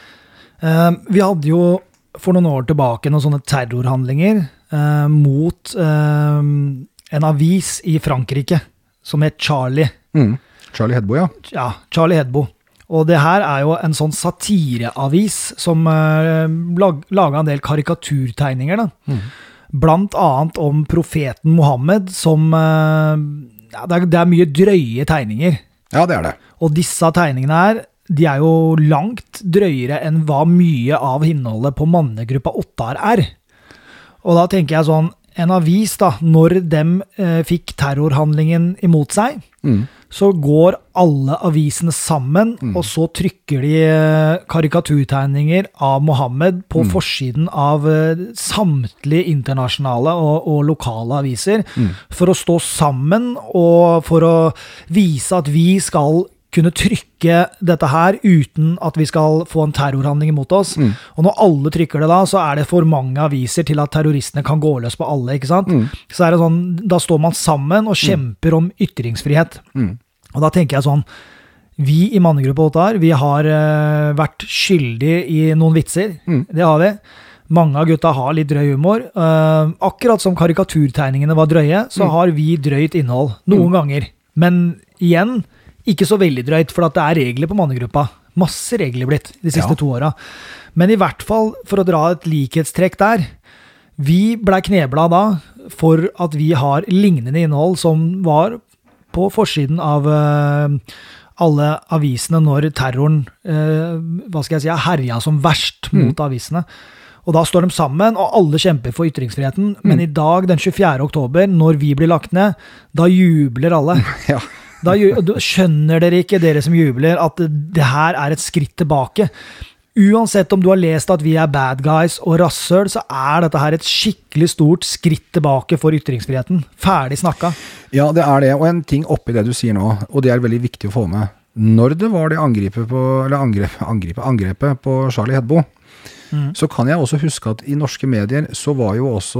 Vi hadde jo for noen år tilbake noen sånne terrorhandlinger mot en avis i Frankrike som het Charlie. Charlie Hebdo, ja. Ja, Charlie Hebdo. Og det her er jo en sånn satireavis som laget en del karikaturtegninger da. Blant annet om profeten Mohammed som det er mye drøye tegninger. Ja, det er det. Og disse tegningene her, de er jo langt drøyere enn hva mye av innholdet på mannegruppa Ottar er. Og da tenker jeg sånn, en avis da, når de fikk terrorhandlingen imot seg, så går alle avisene sammen, og så trykker de karikaturtegninger av Mohammed på forsiden av samtlige internasjonale og lokale aviser, for å stå sammen og for å vise at vi skal kunne trykke dette her uten at vi skal få en terrorhandling imot oss. Og når alle trykker det da, så er det for mange aviser til at terroristene kan gå løs på alle, ikke sant? Så er det sånn, da står man sammen og kjemper om ytringsfrihet. Og da tenker jeg sånn, vi i mannegruppa Ottar, vi har vært skyldige i noen vitser. Det har vi. Mange av gutta har litt drøy humor. Akkurat som karikaturtegningene var drøye, så har vi drøyt innhold noen ganger. Men igjen, ikke så veldig drøyt, for at det er regler på mannegruppa. Masse regler blitt de siste 2 årene. Men i hvert fall, for å dra et likhetstrekk der, vi ble knebla da for at vi har lignende innhold som var på forsiden av alle avisene når terroren, herja som verst mot avisene. Og da står de sammen, og alle kjemper for ytringsfriheten. Men i dag, den 24. oktober, når vi blir lagt ned, da jubler alle. Ja. Da skjønner dere ikke, dere som jubler, at det her er et skritt tilbake. Uansett om du har lest at vi er bad guys og rasshøl, så er dette her et skikkelig stort skritt tilbake for ytringsfriheten. Ferdig snakka. Ja, det er det. Og en ting oppi det du sier nå, og det er veldig viktig å få med. Når det var det angrepet på Charlie Hebdo, så kan jeg også huske at i norske medier så var jo også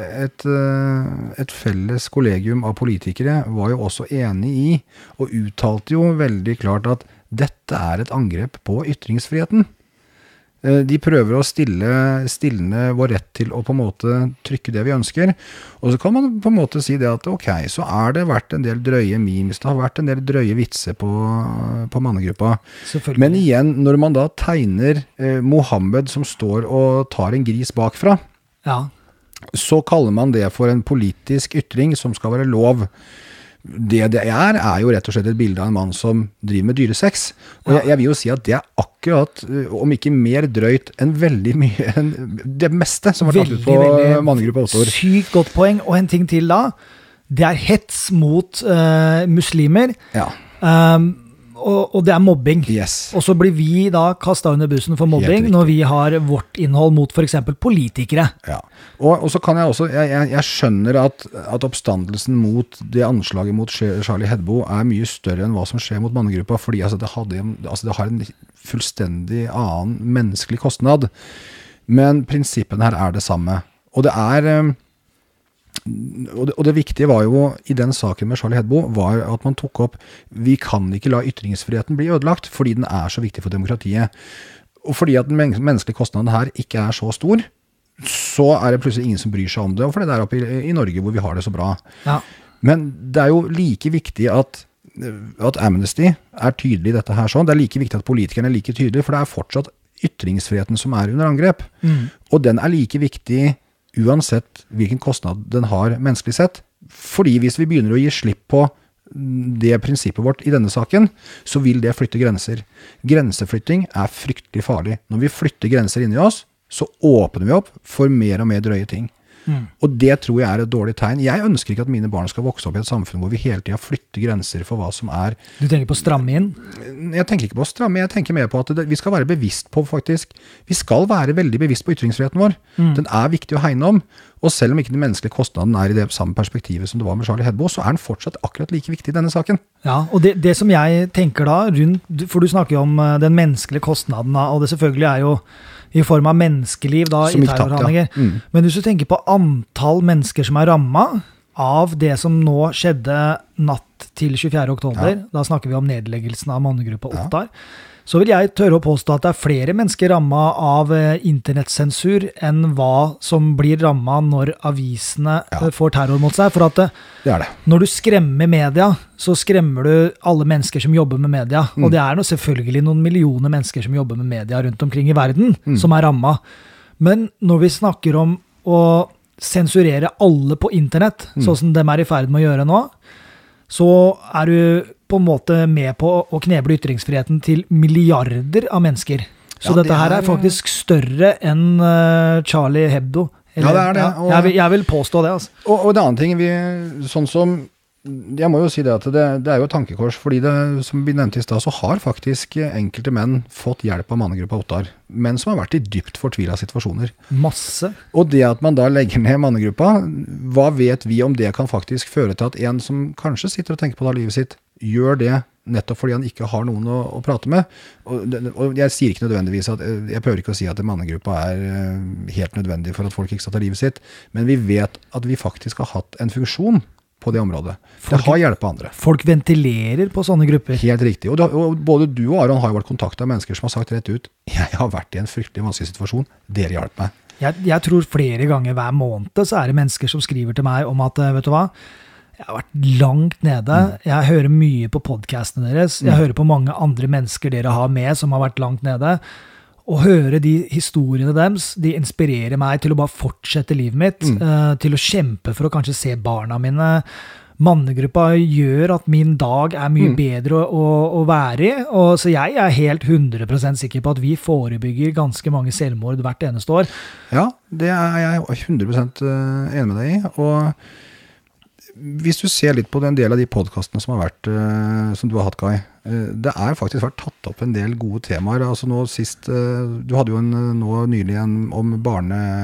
et felles kollegium av politikere var jo også enig i, og uttalte jo veldig klart at dette er et angrep på ytringsfriheten. De prøver å stille vår rett til å på en måte trykke det vi ønsker. Og så kan man på en måte si det at ok, så det vært en del drøye memes, det har vært en del drøye vitser på mannegruppa. Men igjen, når man da tegner Mohammed som står og tar en gris bakfra, så kaller man det for en politisk ytring som skal være lov. Det er jo rett og slett et bilde av en mann som driver med dyresex. Og jeg vil jo si at det er akkurat, om ikke mer drøyt, enn veldig mye, det meste som har tatt ut på mannegruppa 8 år. Sykt godt poeng, og en ting til da, det er hets mot muslimer. Ja. Og det er mobbing. Yes. Og så blir vi da kastet under bussen for mobbing når vi har vårt innhold mot for eksempel politikere. Ja. Og så kan jeg også, jeg skjønner at oppstandelsen mot det anslaget mot Charlie Hebdo er mye større enn hva som skjer mot mannegruppa, fordi det har en fullstendig annen menneskelig kostnad. Men prinsippene her er det samme. Og det viktige var jo i den saken med Charlie Hebdo var at man tok opp vi kan ikke la ytringsfriheten bli ødelagt fordi den er så viktig for demokratiet og fordi at den menneskelige kostnaden her ikke er så stor så det plutselig ingen som bryr seg om det og fordi det oppe i Norge hvor vi har det så bra men det er jo like viktig at Amnesty er tydelig i dette her sånn, det er like viktig at politikerne er like tydelige for det er fortsatt ytringsfriheten som er under angrep og den er like viktig uansett hvilken kostnad den har menneskelig sett. Fordi hvis vi begynner å gi slipp på det prinsippet vårt i denne saken, så vil det flytte grenser. Grenseflytting er fryktelig farlig. Når vi flytter grenser inni oss, så åpner vi opp for mer og mer drøye ting. Og det tror jeg et dårlig tegn. Jeg ønsker ikke at mine barn skal vokse opp i et samfunn hvor vi hele tiden flytter grenser for hva som er. Du tenker på å stramme inn? Jeg tenker ikke på å stramme, jeg tenker mer på at vi skal være bevisst på faktisk, vi skal være veldig bevisst på ytringsfriheten vår. Den er viktig å hegne om, og selv om ikke den menneskelige kostnaden er i det samme perspektivet som det var med Charlie Hebdo, så den fortsatt akkurat like viktig i denne saken. Ja, og det som jeg tenker da, for du snakker jo om den menneskelige kostnaden, og det selvfølgelig er jo i form av menneskeliv da, i terrorhandlinger. Men hvis du tenker på antall mennesker som er rammet av det som nå skjedde natt til 24. oktober, da snakker vi om nedleggelsen av mannegruppa Ottar, så vil jeg tørre å påstå at det er flere mennesker rammet av internettsensur enn hva som blir rammet når avisene får terror mot seg. For at når du skremmer media, så skremmer du alle mennesker som jobber med media. Og det er selvfølgelig noen millioner mennesker som jobber med media rundt omkring i verden som er rammet. Men når vi snakker om å sensurere alle på internett, sånn som de er i ferd med å gjøre nå, så er du på en måte med på å kneble ytringsfriheten til milliarder av mennesker. Så dette her er faktisk større enn Charlie Hebdo. Eller, det er det. Jeg vil påstå det. Altså. Og en annen ting, sånn som jeg må jo si det at det er jo et tankekors, fordi det, som vi nevnte i sted, så har faktisk enkelte menn fått hjelp av mannegruppa Ottar. Menn som har vært i dypt fortvilet situasjoner. Masse. Og det at man da legger ned mannegruppa, hva vet vi om det kan faktisk føre til at en som kanskje sitter og tenker på livet sitt, gjør det nettopp fordi han ikke har noen å prate med. Og jeg sier ikke nødvendigvis jeg prøver ikke å si at mannegruppa er helt nødvendig for at folk ikke skal ta livet sitt, men vi vet at vi faktisk har hatt en funksjon på det området. Det har hjulpet andre. Folk ventilerer på sånne grupper. Helt riktig. Og både du og Aron har jo vært kontaktet av mennesker som har sagt rett ut, jeg har vært i en fryktelig vanskelig situasjon, dere hjalp meg. Jeg tror flere ganger hver måned så er det mennesker som skriver til meg om at, vet du hva, jeg har vært langt nede, jeg hører mye på podcastene deres, jeg hører på mange andre mennesker dere har med som har vært langt nede, og høre de historiene deres, de inspirerer meg til å bare fortsette livet mitt, til å kjempe for å kanskje se barna mine. Mannegruppa gjør at min dag er mye bedre å være i, og så jeg er helt 100% sikker på at vi forebygger ganske mange selvmord hvert eneste år. Ja, det er jeg 100% enig med deg i, og hvis du ser litt på en del av de podcastene som har vært, som du har hatt, Kai, det er faktisk vært tatt opp en del gode temaer. Altså nå sist, du hadde jo nå nylig en om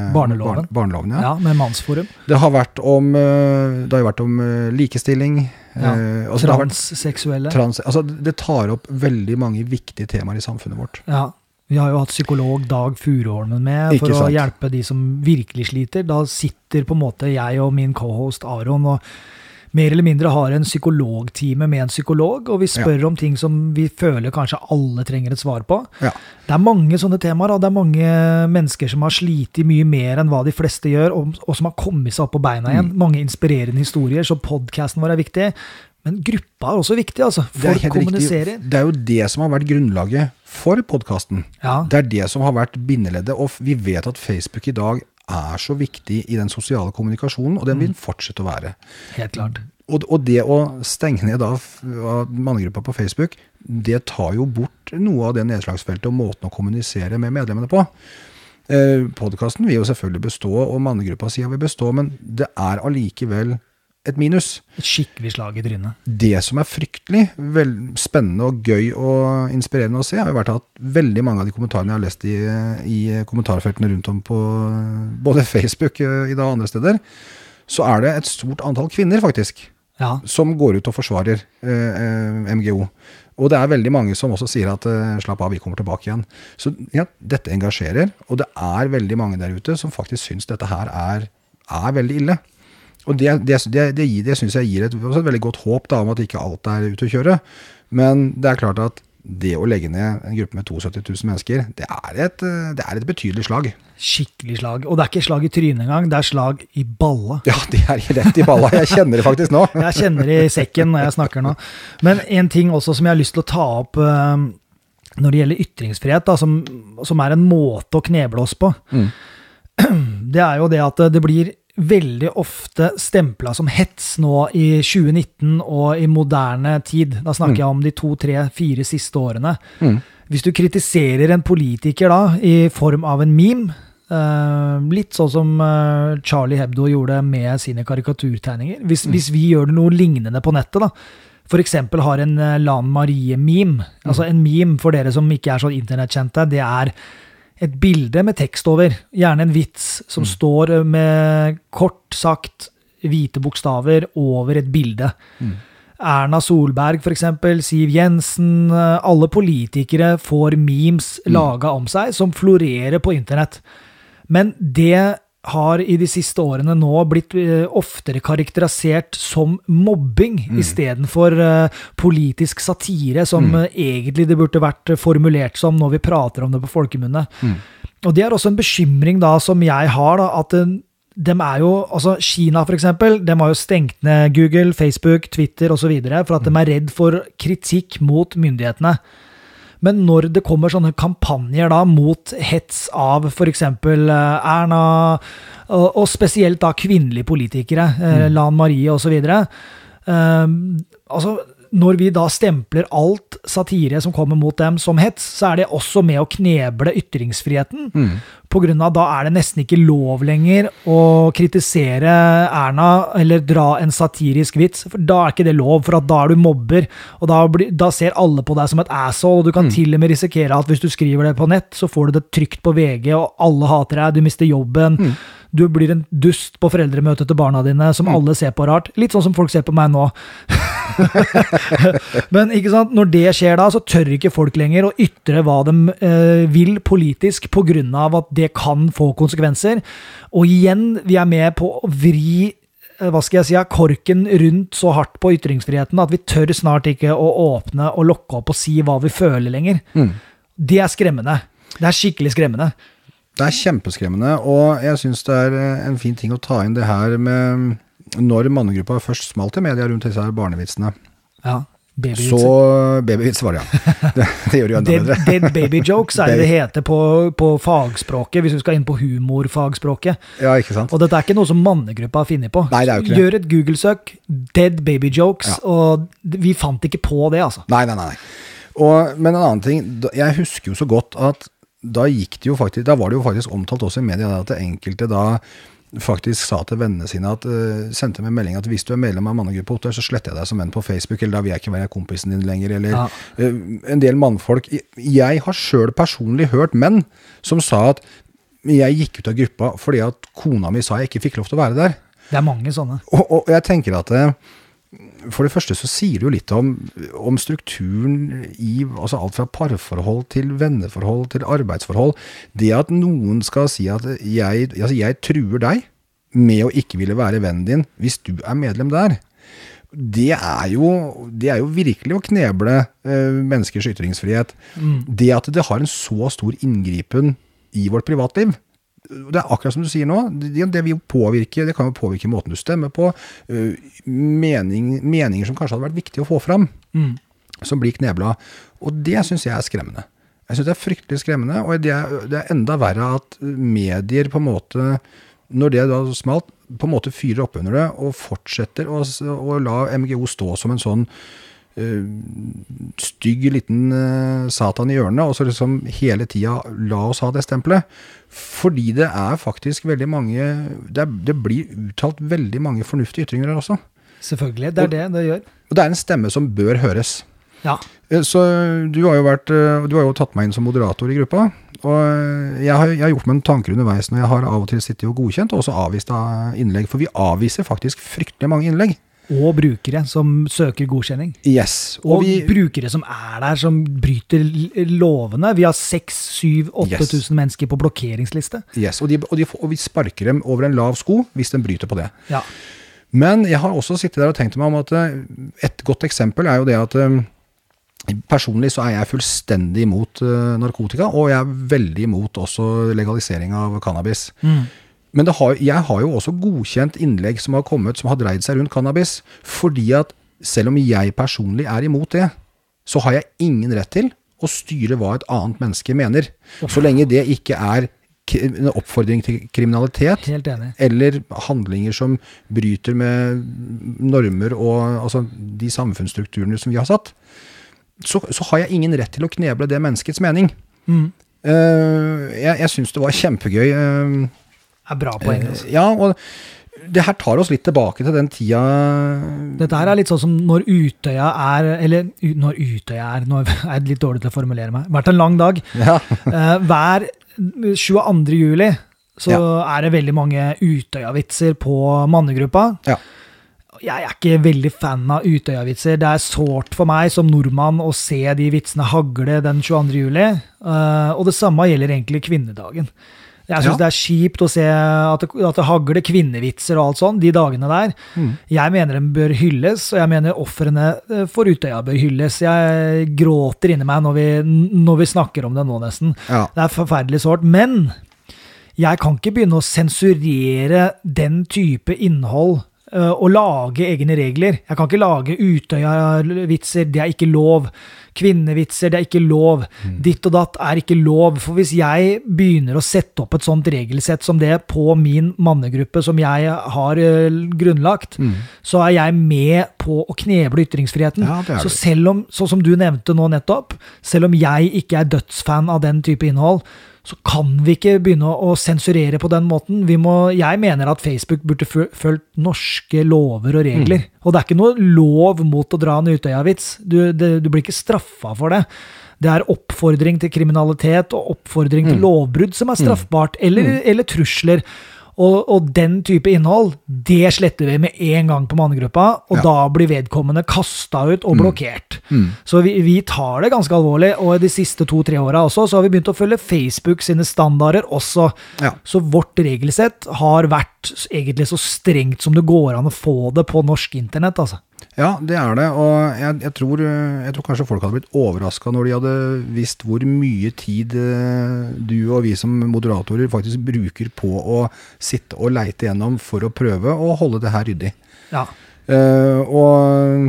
barneloven. Ja, med Mannsforum. Det har vært om likestilling, Altså, Transseksuelle. Altså, det tar opp veldig mange viktige temaer i samfunnet vårt. Ja, vi har jo hatt psykolog Dag Furuholmen med Ikke for å sant. hjelpe de som virkelig sliter. Da sitter på en måte jeg og min co-host Aron og mer eller mindre har en psykologtime med en psykolog, og vi spør om ting som vi føler kanskje alle trenger et svar på. Ja. Det er mange sånne temaer, og det er mange mennesker som har slitet mye mer enn hva de fleste gjør, og som har kommet seg opp på beina igjen. Mange inspirerende historier, så podcasten vår er viktig. Men gruppa er også viktig, altså. Folk kommuniserer. Riktig. Det er jo det som har vært grunnlaget for podcasten. Ja. Det er det som har vært bindeleddet, og vi vet at Facebook i dag er så viktig i den sosiale kommunikasjonen, og den vil fortsette å være. Helt klart. Og det å stenge ned av mannegruppa på Facebook, det tar jo bort noe av det nedslagsfeltet og måten å kommunisere med medlemmene på. Podcasten vil jo selvfølgelig bestå, og mannegruppa sier vil bestå, men det er allikevel et minus. Et skikkelig slag i trynet. Det som er fryktelig spennende og gøy og inspirerende å se, har jo vært at veldig mange av de kommentarene jeg har lest i kommentarfeltene rundt om på både Facebook i dag og andre steder, så er det et stort antall kvinner faktisk, som går ut og forsvarer MGO. Og det er veldig mange som også sier at slapp av, vi kommer tilbake igjen. Så ja, dette engasjerer, og det er veldig mange der ute som faktisk synes dette her er veldig ille. Og det synes jeg gir et veldig godt håp da, om at ikke alt er ute å kjøre. Men det er klart at det å legge ned en gruppe med 72 000 mennesker, det er et betydelig slag. Skikkelig slag. Og det er ikke slag i trynet engang, det er slag i balla. Ja, det er rett i balla. Jeg kjenner det faktisk nå. Jeg kjenner det i sekken når jeg snakker nå. Men en ting også som jeg har lyst til å ta opp når det gjelder ytringsfrihet, da, som er en måte å kneble oss på, det er jo det at det blir veldig ofte stemplet som hets nå i 2019 og i moderne tid. Da snakker jeg om de 2, 3, 4 siste årene. Hvis du kritiserer en politiker da, i form av en meme, litt sånn som Charlie Hebdo gjorde med sine karikaturtegninger. Hvis vi gjør noe lignende på nettet da, for eksempel har en Lan Marie-meme, altså en meme for dere som ikke er så internettkjente, det er et bilde med tekst over, gjerne en vits som står med kort sagt hvite bokstaver over et bilde. Erna Solberg for eksempel, Siv Jensen, alle politikere får memes laget om seg som florerer på internett. Men det har i de siste årene nå blitt oftere karakterisert som mobbing i stedet for politisk satire, som egentlig det burde vært formulert som når vi prater om det på folkemunne. Og det er også en bekymring da, som jeg har, da, at de er jo, altså Kina for eksempel, de har jo stengt ned Google, Facebook, Twitter og så videre, for at de er redd for kritikk mot myndighetene. Men når det kommer sånne kampanjer da mot hets av for eksempel Erna, og spesielt da kvinnelige politikere, Lan Marie og så videre, altså når vi da stempler alt satire som kommer mot dem som hets, så er det også med å kneble ytringsfriheten. På grunn av da er det nesten ikke lov lenger å kritisere Erna eller dra en satirisk vits, for da er ikke det lov, for at da er du mobber, og da ser alle på deg som et asshole, og du kan til og med risikere at hvis du skriver det på nett, så får du det trykt på VG, og alle hater deg, du mister jobben, du blir en dust på foreldremøtet til barna dine, som alle ser på rart. Litt sånn som folk ser på meg nå. Men ikke sant, når det skjer da, så tør ikke folk lenger å ytre hva de vil politisk, på grunn av at det kan få konsekvenser. Og igjen, vi er med på å vri korken rundt så hardt på ytringsfriheten, at vi tør snart ikke å åpne og lukke opp og si hva vi føler lenger. Det er skremmende. Det er skikkelig skremmende. Det er kjempeskremmende, og jeg synes det er en fin ting å ta inn det her med når mannegruppa først smalt i media rundt disse her barnevitsene. Ja, babyvitser. Så babyvits var det, ja. Det gjør jo enda bedre. Dead baby jokes er det heter på fagspråket, hvis vi skal inn på humorfagspråket. Ja, ikke sant? Og dette er ikke noe som mannegruppa har finnet på. Nei, det er jo ikke det. Gjør et Google-søk, dead baby jokes, og vi fant ikke på det, altså. Nei. Men en annen ting, jeg husker jo så godt at da var det jo faktisk omtalt også i media at det enkelte da faktisk sa til vennene sine sendte meg melding at hvis du er medlem av mannegruppa Ottar, så sletter jeg deg som venn på Facebook, eller da vil jeg ikke være kompisen din lenger, eller en del mannfolk. Jeg har selv personlig hørt menn som sa at jeg gikk ut av gruppa fordi at kona mi sa jeg ikke fikk lov til å være der. Det er mange sånne. Og jeg tenker at for det første så sier det jo litt om strukturen i, altså alt fra parforhold til venneforhold til arbeidsforhold. Det at noen skal si at jeg truer deg med å ikke ville være vennen din hvis du er medlem der, det er jo virkelig å kneble menneskers ytringsfrihet. Det at det har en så stor inngripen i vårt privatliv, det er akkurat som du sier nå, det vil jo påvirke, det kan jo påvirke måten du stemmer på, meninger som kanskje hadde vært viktig å få fram, som blir kneblet. Og det synes jeg er skremmende. Jeg synes det er fryktelig skremmende, og det er enda verre at medier på en måte, når det da smalt, på en måte fyrer opp under det, og fortsetter å la MGO stå som en sånn stygg liten satan i hjørnet, og så liksom hele tiden la oss ha det stempelet. Fordi det er faktisk veldig mange, det blir uttalt veldig mange fornuftige ytringer her også. Selvfølgelig, det er det gjør. Og det er en stemme som bør høres. Ja. Så du har jo tatt meg inn som moderator i gruppa, og jeg har gjort meg en tanker underveis når jeg har av og til sittet og godkjent, og også avvist av innlegg, for vi avviser faktisk fryktelig mange innlegg. Og brukere som søker godkjenning. Yes. Og brukere som er der, som bryter lovene. Vi har 6, 7, 8 tusen mennesker på blokkeringsliste. Yes, og vi sparker dem over en lav sko hvis de bryter på det. Ja. Men jeg har også sittet der og tenkt meg om at et godt eksempel er jo det at personlig så er jeg fullstendig imot narkotika, og jeg er veldig imot også legalisering av cannabis. Men jeg har jo også godkjent innlegg som har kommet, som har dreid seg rundt cannabis, fordi at selv om jeg personlig er imot det, så har jeg ingen rett til å styre hva et annet menneske mener. Så lenge det ikke er en oppfordring til kriminalitet, eller handlinger som bryter med normer og altså, de samfunnsstrukturene som vi har satt, så har jeg ingen rett til å kneble det menneskets mening. Jeg synes det var kjempegøy. Det er bra poeng. Altså. Ja, og det her tar oss litt tilbake til den tida. Dette her er litt sånn som når Utøya nå er jeg litt dårlig til å formulere meg, vært en lang dag. Ja. Hver 22. juli så er det veldig mange Utøya-vitser på mannegruppa. Ja. Jeg er ikke veldig fan av Utøya-vitser. Det er sårt for meg som nordmann å se de vitsene hagle den 22. juli, og det samme gjelder egentlig kvinnedagen. Jeg synes det er kjipt å se at det hagler kvinnevitser og alt sånt, de dagene der. Jeg mener de bør hylles, og jeg mener ofrene for Utøya bør hylles. Jeg gråter inni meg når vi snakker om det nå nesten. Ja. Det er forferdelig sårt, men jeg kan ikke begynne å sensurere den type innhold og lage egne regler. Jeg kan ikke lage Utøya-vitser, det er ikke lov. Kvinnevitser, det er ikke lov. Ditt og datt er ikke lov. For hvis jeg begynner å sette opp et sånt regelsett som det på min mannegruppe som jeg har grunnlagt, så er jeg med på å kneble ytringsfriheten. Ja, så selv om, sånn som du nevnte nå nettopp, selv om jeg ikke er dødsfan av den type innhold, så kan vi ikke begynne å sensurere på den måten. Jeg mener at Facebook burde følt norske lover og regler. Og det er ikke noe lov mot å dra en Utøya-vits. Du blir ikke straffet for det. Det er oppfordring til kriminalitet og oppfordring til lovbrudd som er straffbart, eller trusler. Og den type innhold, det sletter vi med en gang på mannegruppa, og da blir vedkommende kastet ut og blokkert. Så vi tar det ganske alvorlig, og de siste 2-3 årene også, så har vi begynt å følge Facebook sine standarder også. Ja. Så vårt regelsett har vært egentlig så strengt som det går an å få det på norsk internett, altså. Ja, det er det, og jeg tror kanskje folk hadde blitt overrasket når de hadde visst hvor mye tid du og vi som moderatorer faktisk bruker på å sitte og leite gjennom for å prøve å holde det her ryddig. Ja. Og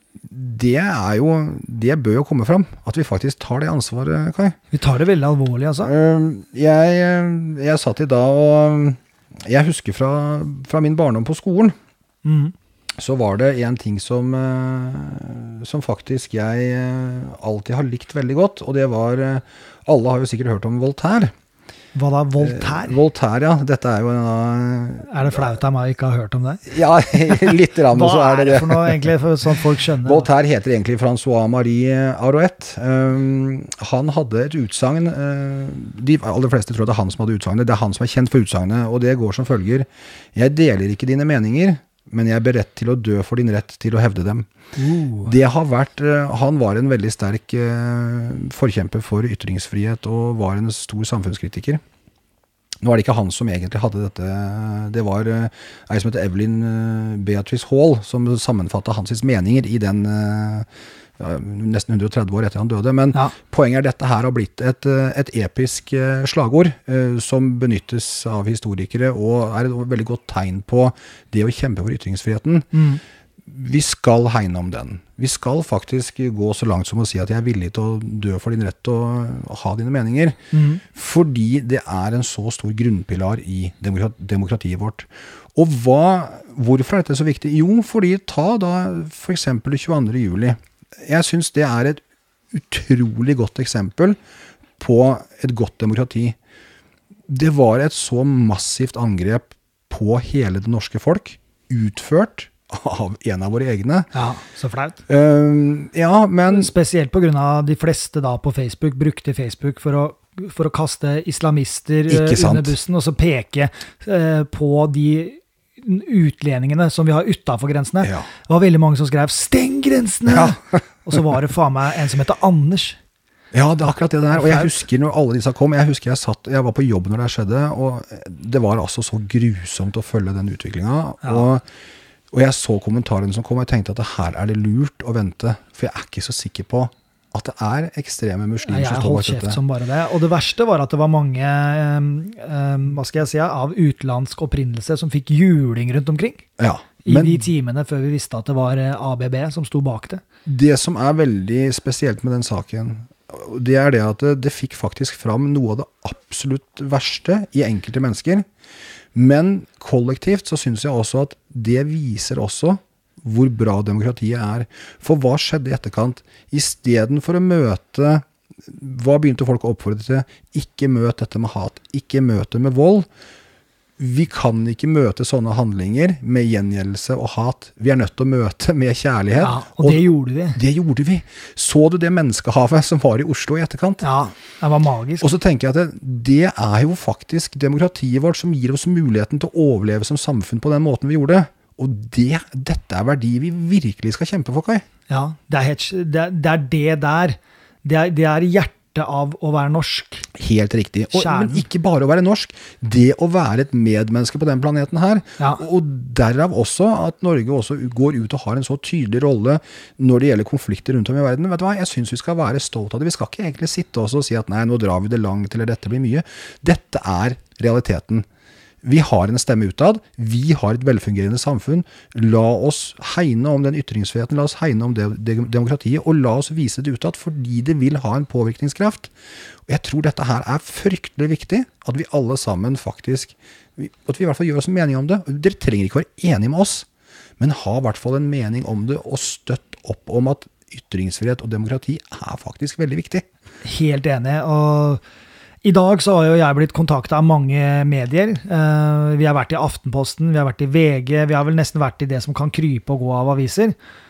det bør jo komme fram, at vi faktisk tar det ansvaret, Kai. Vi tar det veldig alvorlig, altså. Jeg satt i dag, og jeg husker fra min barndom på skolen, så var det en ting som faktisk jeg alltid har likt veldig godt, og det var, alle har jo sikkert hørt om Voltaire. Hva da, Voltaire? Voltaire, ja. Dette er jo Er det flaut av meg ikke har hørt om det? Ja, litt rann, så er det det. Hva er det for noe egentlig, sånn folk skjønner? Voltaire heter egentlig François-Marie Arouet. Han hadde et utsagn, de aller fleste tror det er han som hadde utsagnet, det er han som er kjent for utsagnet, og det går som følger: jeg deler ikke dine meninger, men jeg er beredt til å dø for din rett til å hevde dem. Det har vært, han var en veldig sterk forkjemper for ytringsfrihet og var en stor samfunnskritiker. Nå er det ikke han som egentlig hadde dette, det var en som heter Evelyn Beatrice Hall som sammenfattet hans meninger i den nesten 130 år etter han døde, men poenget dette her har blitt et episk slagord som benyttes av historikere og er et veldig godt tegn på det å kjempe for ytringsfriheten. Vi skal hegne om den. Vi skal faktisk gå så langt som å si at jeg er villig til å dø for din rett til å ha dine meninger, fordi det er en så stor grunnpilar i demokratiet vårt. Og hvorfor er dette så viktig? Jo, fordi ta da for eksempel 22. juli. Jeg synes det er et utrolig godt eksempel på et godt demokrati. Det var et så massivt angrep på hele det norske folk, utført av en av våre egne. Ja, så flaut. Men spesielt på grunn av de fleste da på Facebook brukte Facebook for å kaste islamister under bussen, og så peke på de utlendingene som vi har utenfor grensene. Det var veldig mange som skrev, steng grensene! Og så var det faen meg en som heter Anders. Ja, det er akkurat det der. Og jeg husker når alle disse kom, jeg var på jobb når det skjedde, og det var altså så grusomt å følge den utviklingen. Og jeg så kommentarene som kom, og jeg tenkte at her er det lurt å vente, for jeg er ikke så sikker på at det er ekstreme muslimer som står bak dette. Jeg holdt kjeft som bare det, og det verste var at det var mange, hva skal jeg si, av utenlandsk opprinnelse som fikk juling rundt omkring. I de timene før vi visste at det var ABB som sto bak det. Det som er veldig spesielt med den saken, det er det at det fikk faktisk fram noe av det absolutt verste i enkelte mennesker, men kollektivt så synes jeg også at det viser også hvor bra demokratiet er. For hva skjedde i etterkant? I stedet for å møte, hva begynte folk å oppfordre til? Ikke møte dette med hat, ikke møte med vold. Vi kan ikke møte sånne handlinger med gjengjeldelse og hat. Vi er nødt til å møte med kjærlighet. Ja, og det gjorde vi. Det gjorde vi. Så du det menneskehavet som var i Oslo i etterkant? Ja, det var magisk. Og så tenker jeg at det er jo faktisk demokratiet vårt som gir oss muligheten til å overleve som samfunn på den måten vi gjorde. Og dette er verdi vi virkelig skal kjempe for, Kai. Ja, det er det der. Det er hjertet av å være norsk. Helt riktig. Men ikke bare å være norsk, det å være et medmenneske på den planeten her. Og derav også at Norge også går ut og har en så tydelig rolle når det gjelder konflikter rundt om i verden. Vet du hva? Jeg synes vi skal være stolt av det. Vi skal ikke egentlig sitte og si at nei, nå drar vi det langt, eller dette blir mye. Dette er realiteten. Vi har en stemme utad, vi har et velfungerende samfunn, la oss hegne om den ytringsfriheten, la oss hegne om det demokratiet, og la oss vise det utad, fordi det vil ha en påvirkningskraft. Og jeg tror dette her er fryktelig viktig, at vi alle sammen faktisk, at vi i hvert fall gjør oss en mening om det. Dere trenger ikke være enige med oss, men ha i hvert fall en mening om det, og støtt opp om at ytringsfrihet og demokrati er faktisk veldig viktig. Helt enig, og i dag så har jo jeg blitt kontaktet av mange medier. Vi har vært i Aftenposten, vi har vært i VG, vi har vel nesten vært i det som kan krype og gå av aviser.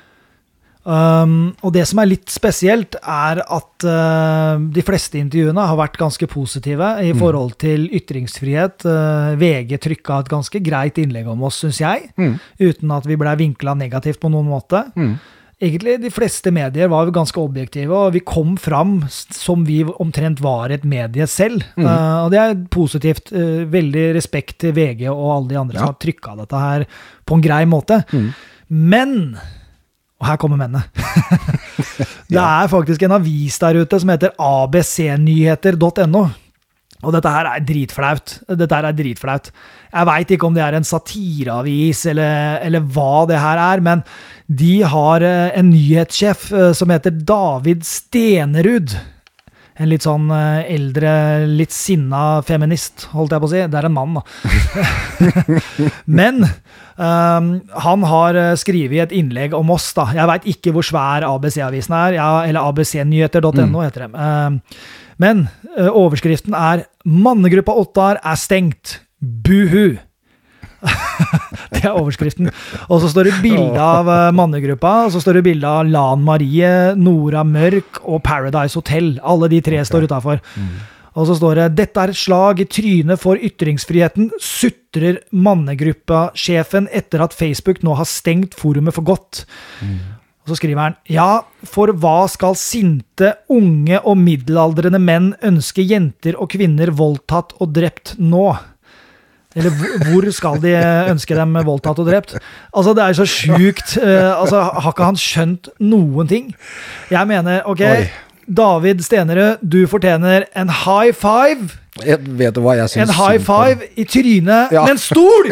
Og det som er litt spesielt er at de fleste intervjuene har vært ganske positive i forhold til ytringsfrihet. VG trykket et ganske greit innlegg om oss, synes jeg, uten at vi ble vinklet negativt på noen måte. Egentlig de fleste medier var ganske objektive, og vi kom fram som vi omtrent var et medie selv. Og det er positivt. Veldig respekt til VG og alle de andre som har trykket dette her på en grei måte. Men, og her kommer mennene, det er faktisk en avis der ute som heter abcnyheter.no. Og dette her er dritflaut. Jeg vet ikke om det er en satireavis eller hva det her er, men de har en nyhetssjef som heter David Stenerud. En litt sånn eldre, litt sinna feminist, holdt jeg på å si. Det er en mann, da. Men han har skrevet et innlegg om oss, da. Jeg vet ikke hvor svær ABC-avisen er, eller abcnyheter.no heter det. Men overskriften er «Mannegruppa Ottar er stengt. Buhu!» Det er overskriften. Og så står det bilde av mannegruppa, og så står det bilde av Lan Marie, Nora Mørk og Paradise Hotel. Alle de tre står utenfor. Og så står det, dette et slag i trynet for ytringsfriheten, sutrer mannegruppa-sjefen etter at Facebook nå har stengt forumet for godt. Og så skriver han, ja, for hva skal sinte, unge og middelaldrende menn ønske jenter og kvinner voldtatt og drept nå? Eller hvor skal de ønske dem voldtatt og drept? Altså, det så sjukt. Altså, har ikke han skjønt noen ting? Jeg mener, ok, David Stenerød, du fortjener en high five. Vet du hva jeg synes? En high five i trynet med en stol!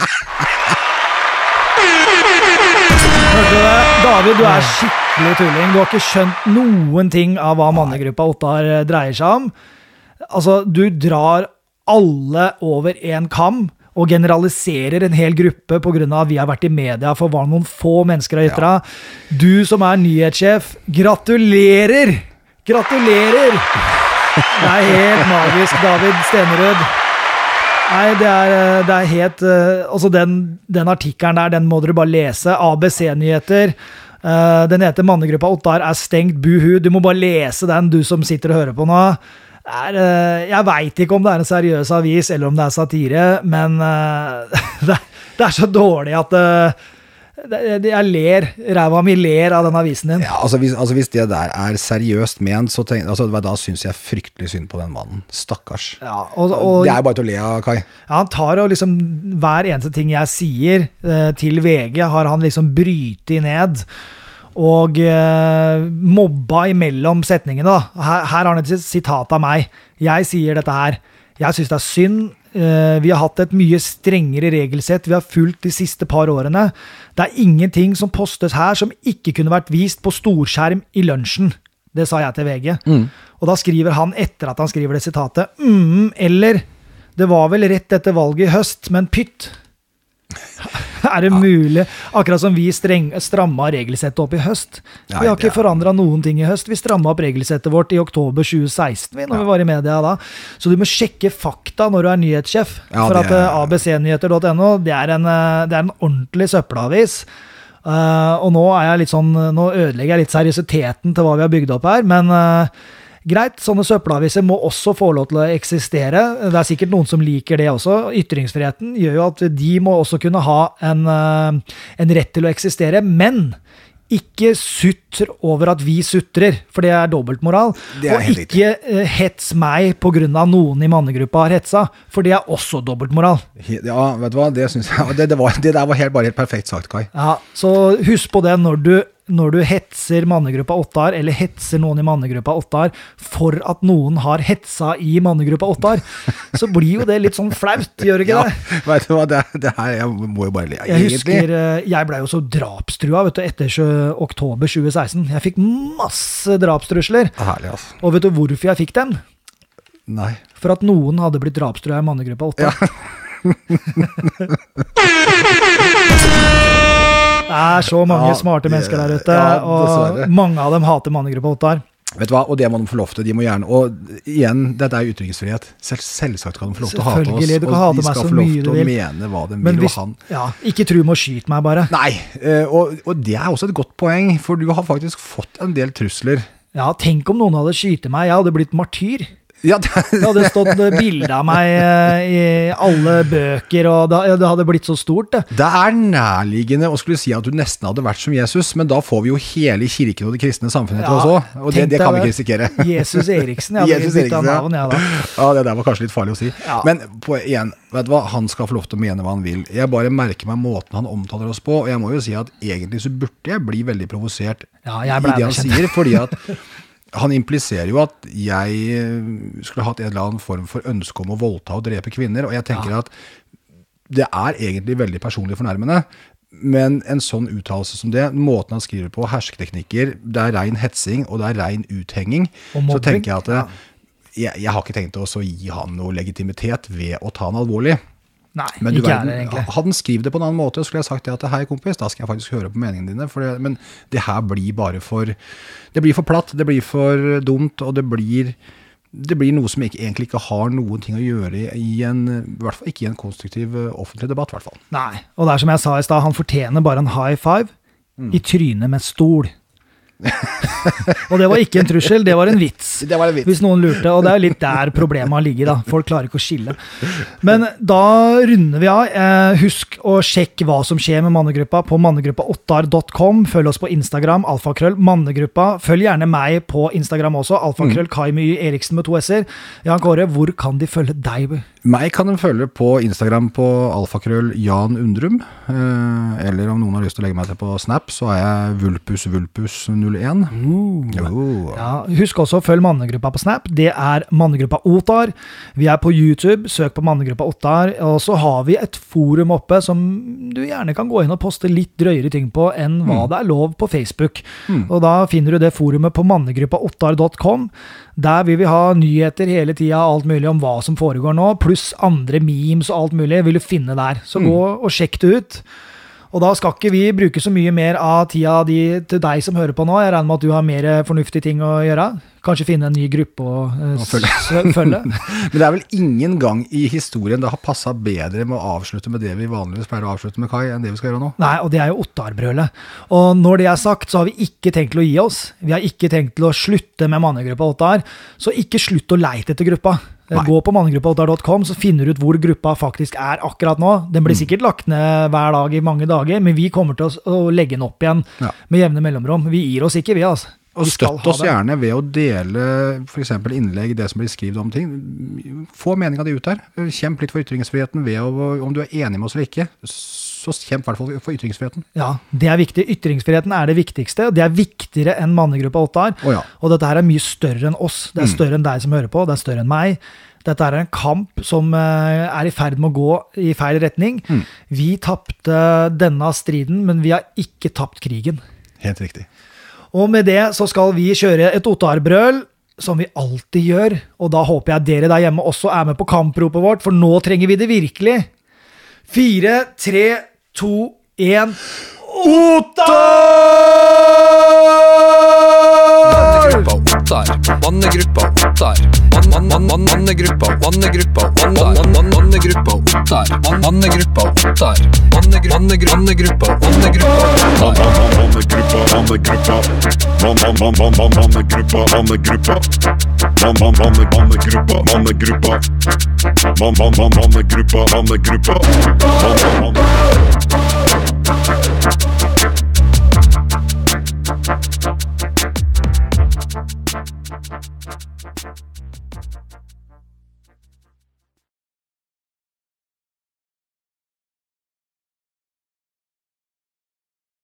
Hørte du det? David, du skikkelig tulling. Du har ikke skjønt noen ting av hva mannegruppa Ottar dreier seg om. Altså, du drar alle over en kam og generaliserer en hel gruppe på grunn av at vi har vært i media for hva noen få mennesker har ytret. Du som nyhetssjef, gratulerer! Gratulerer! Det helt magisk, David Stenerød. Nei, det helt... altså den artikkelen der, den må dere bare lese. ABC-nyheter. Den heter Mannegruppa Ottar stengt, buhu. Du må bare lese den, du som sitter og hører på nå. Jeg vet ikke om det en seriøs avis, eller om det satire, men det så dårlig at... jeg ler, ræva mi ler av den avisen din. Ja, altså hvis det der seriøst ment, så da synes jeg fryktelig synd på den mannen. Stakkars. Ja, det bare til å le av, Kai. Ja, han tar og liksom, hver eneste ting jeg sier til VG, har han liksom brytet ned, og mobba imellom setningene. Her har han et sitat av meg. Jeg sier dette her. Jeg synes det synd. Vi har hatt et mye strengere regelsett vi har fulgt de siste par årene. Det ingenting som postes her som ikke kunne vært vist på storskjerm i lunsjen. Det sa jeg til VG. Og da skriver han etter at han skriver det sitatet, eller det var vel rett etter valget i høst, men pytt. Det mulig? Akkurat som vi strammet regelsettet opp i høst. Vi har ikke forandret noen ting i høst. Vi strammet opp regelsettet vårt i oktober 2016, når vi var i media da. Så du må sjekke fakta når du nyhetssjef. For at abcnyheter.no, det en ordentlig søppelavis. Og nå jeg litt sånn, nå ødelegger jeg litt seriøsiteten til hva vi har bygd opp her, men... greit, sånne søppelaviser må også få lov til å eksistere. Det sikkert noen som liker det også. Ytringsfriheten gjør jo at de må også kunne ha en rett til å eksistere, men ikke sutter over at vi sutrer, for det dobbeltmoral. Og ikke hets meg på grunn av noen i mannegruppa har hetsa, for det også dobbeltmoral. Ja, vet du hva? Det synes jeg, det der var bare helt perfekt sagt, Kai. Ja, så husk på det når du hetser mannegruppa Ottar, eller hetser noen i mannegruppa Ottar, for at noen har hetsa i mannegruppa Ottar, så blir jo det litt sånn flaut, gjør ikke det? Ja, vet du hva, det her, jeg må jo bare le. Jeg husker, jeg ble jo så drapstrua, vet du, etter oktober 2016. Jeg fikk masse drapstrusler. Herlig, altså. Og vet du hvorfor jeg fikk dem? Nei. For at noen hadde blitt drapstrua i mannegruppa Ottar. Ja. Det så mange smarte mennesker der ute, og mange av dem hater mannegruppa Ottar. Vet du hva, og det må de få lov til, de må gjerne, og igjen, dette ytringsfrihet. Selvsagt kan de få lov til å hate oss, og de skal få lov til å mene hva de vil, og han. Ja, ikke tro med å skyte meg bare. Nei, og det også et godt poeng, for du har faktisk fått en del trusler. Ja, tenk om noen hadde skytet meg, jeg hadde blitt martyr. Ja, det hadde stått bilder av meg i alle bøker, og det hadde blitt så stort. Det nærliggende å skulle si at du nesten hadde vært som Jesus, men da får vi jo hele kirken og det kristne samfunnet etter oss også, og det kan vi ikke risikere. Jesus Eriksen, jeg hadde byttet navn, ja da. Ja, det der var kanskje litt farlig å si. Ja. Men igjen, vet du hva, han skal få lov til å mene hva han vil. Jeg bare merker meg måten han omtaler oss på, og jeg må jo si at egentlig så burde jeg bli veldig provosert i det han sier, fordi at han impliserer jo at jeg skulle hatt en eller annen form for ønske om å voldta og drepe kvinner, og jeg tenker at det egentlig veldig personlig fornærmende, men en sånn uttalelse som det, måten han skriver på, hersketeknikker, det ren hetsing, og det ren uthenging, så tenker jeg at jeg har ikke tenkt å gi han noe legitimitet ved å ta han alvorlig. Nei, men ikke er det egentlig. Hadde han skrivet det på en annen måte, skulle jeg sagt at hei kompis, da skal jeg faktisk høre på meningene dine, men det her blir bare det blir for platt, det blir for dumt, og det blir noe som egentlig ikke har noen ting å gjøre i hvert fall ikke i en konstruktiv offentlig debatt, i hvert fall. Nei, og det som jeg sa i sted, han fortjener bare en high five i trynet med stol. Og det var ikke en trussel, det var en vits. Det var en vits. Hvis noen lurte, og det er litt der problemet ligger da. Folk klarer ikke å skille. Men da runder vi av. Husk å sjekke hva som skjer med mannegruppa på mannegruppaottar.com. Følg oss på Instagram, alfakrøll mannegruppa. Følg gjerne meg på Instagram også, alfakrøll Kai My Eriksen med 2 s-er. Jan Kåre, hvor kan de følge deg? Meg kan de følge på Instagram på alfakrøll Jan Undrum, eller om noen har lyst til å legge meg til på Snap, så er jeg vulpus01. Ja, husk også å følge mannegruppa på Snap. Det er mannegruppa Ottar. Vi er på YouTube, søk på mannegruppa Ottar, og så har vi et forum oppe som du gjerne kan gå inn og poste litt drøyere ting på enn hva det er lov på Facebook. Og da finner du det forumet på mannegruppaottar.com. Der vil vi ha nyheter hele tiden, alt mulig om hva som foregår nå, pluss andre memes og alt mulig vil du finne der. Så gå og sjekk det ut. Og da skal ikke vi bruke så mye mer av tida til deg som hører på nå. Jeg regner med at du har mer fornuftige ting å gjøre. Kanskje finne en ny gruppe og følge. Men det er vel ingen gang i historien det har passet bedre med å avslutte med det vi vanligvis pleier å avslutte med, Kai, enn det vi skal gjøre nå. Nei, og det er jo Ottarbrølet. Og når det er sagt, så har vi ikke tenkt til å gi oss. Vi har ikke tenkt til å slutte med mannegruppa Ottar, så ikke slutt å leite etter gruppa. Nei. Gå på mannegruppaottar.com, så finner du ut hvor gruppa faktisk er akkurat nå. Den blir sikkert lagt ned hver dag i mange dager, men vi kommer til å legge den opp igjen med jevne mellomrom. Vi gir oss ikke, vi altså. Og støtt oss gjerne ved å dele for eksempel innlegg, det som blir skrevet om ting. Få meninga di ut her. Kjemp litt for ytringsfriheten ved om du er enig med oss eller ikke. Så kjemp i hvert fall for ytringsfriheten. Ja, det er viktig. Ytringsfriheten er det viktigste. Det er viktigere enn mannegruppa Ottar. Og dette her er mye større enn oss. Det er større enn deg som hører på. Det er større enn meg. Dette er en kamp som er i ferd med å gå i feil retning. Vi tappte denne striden, men vi har ikke tapt krigen. Helt riktig. Og med det så skal vi kjøre et Ottarbrøl, som vi alltid gjør. Og da håper jeg dere der hjemme også er med på kampropet vårt, for nå trenger vi det virkelig. 4, 3, 2, 1. Ottar! Mannegruppa Ottar. Mannegruppa Ottar. Mannegruppa Ottar. Mannegruppa Ottar. Mannegruppa Ottar.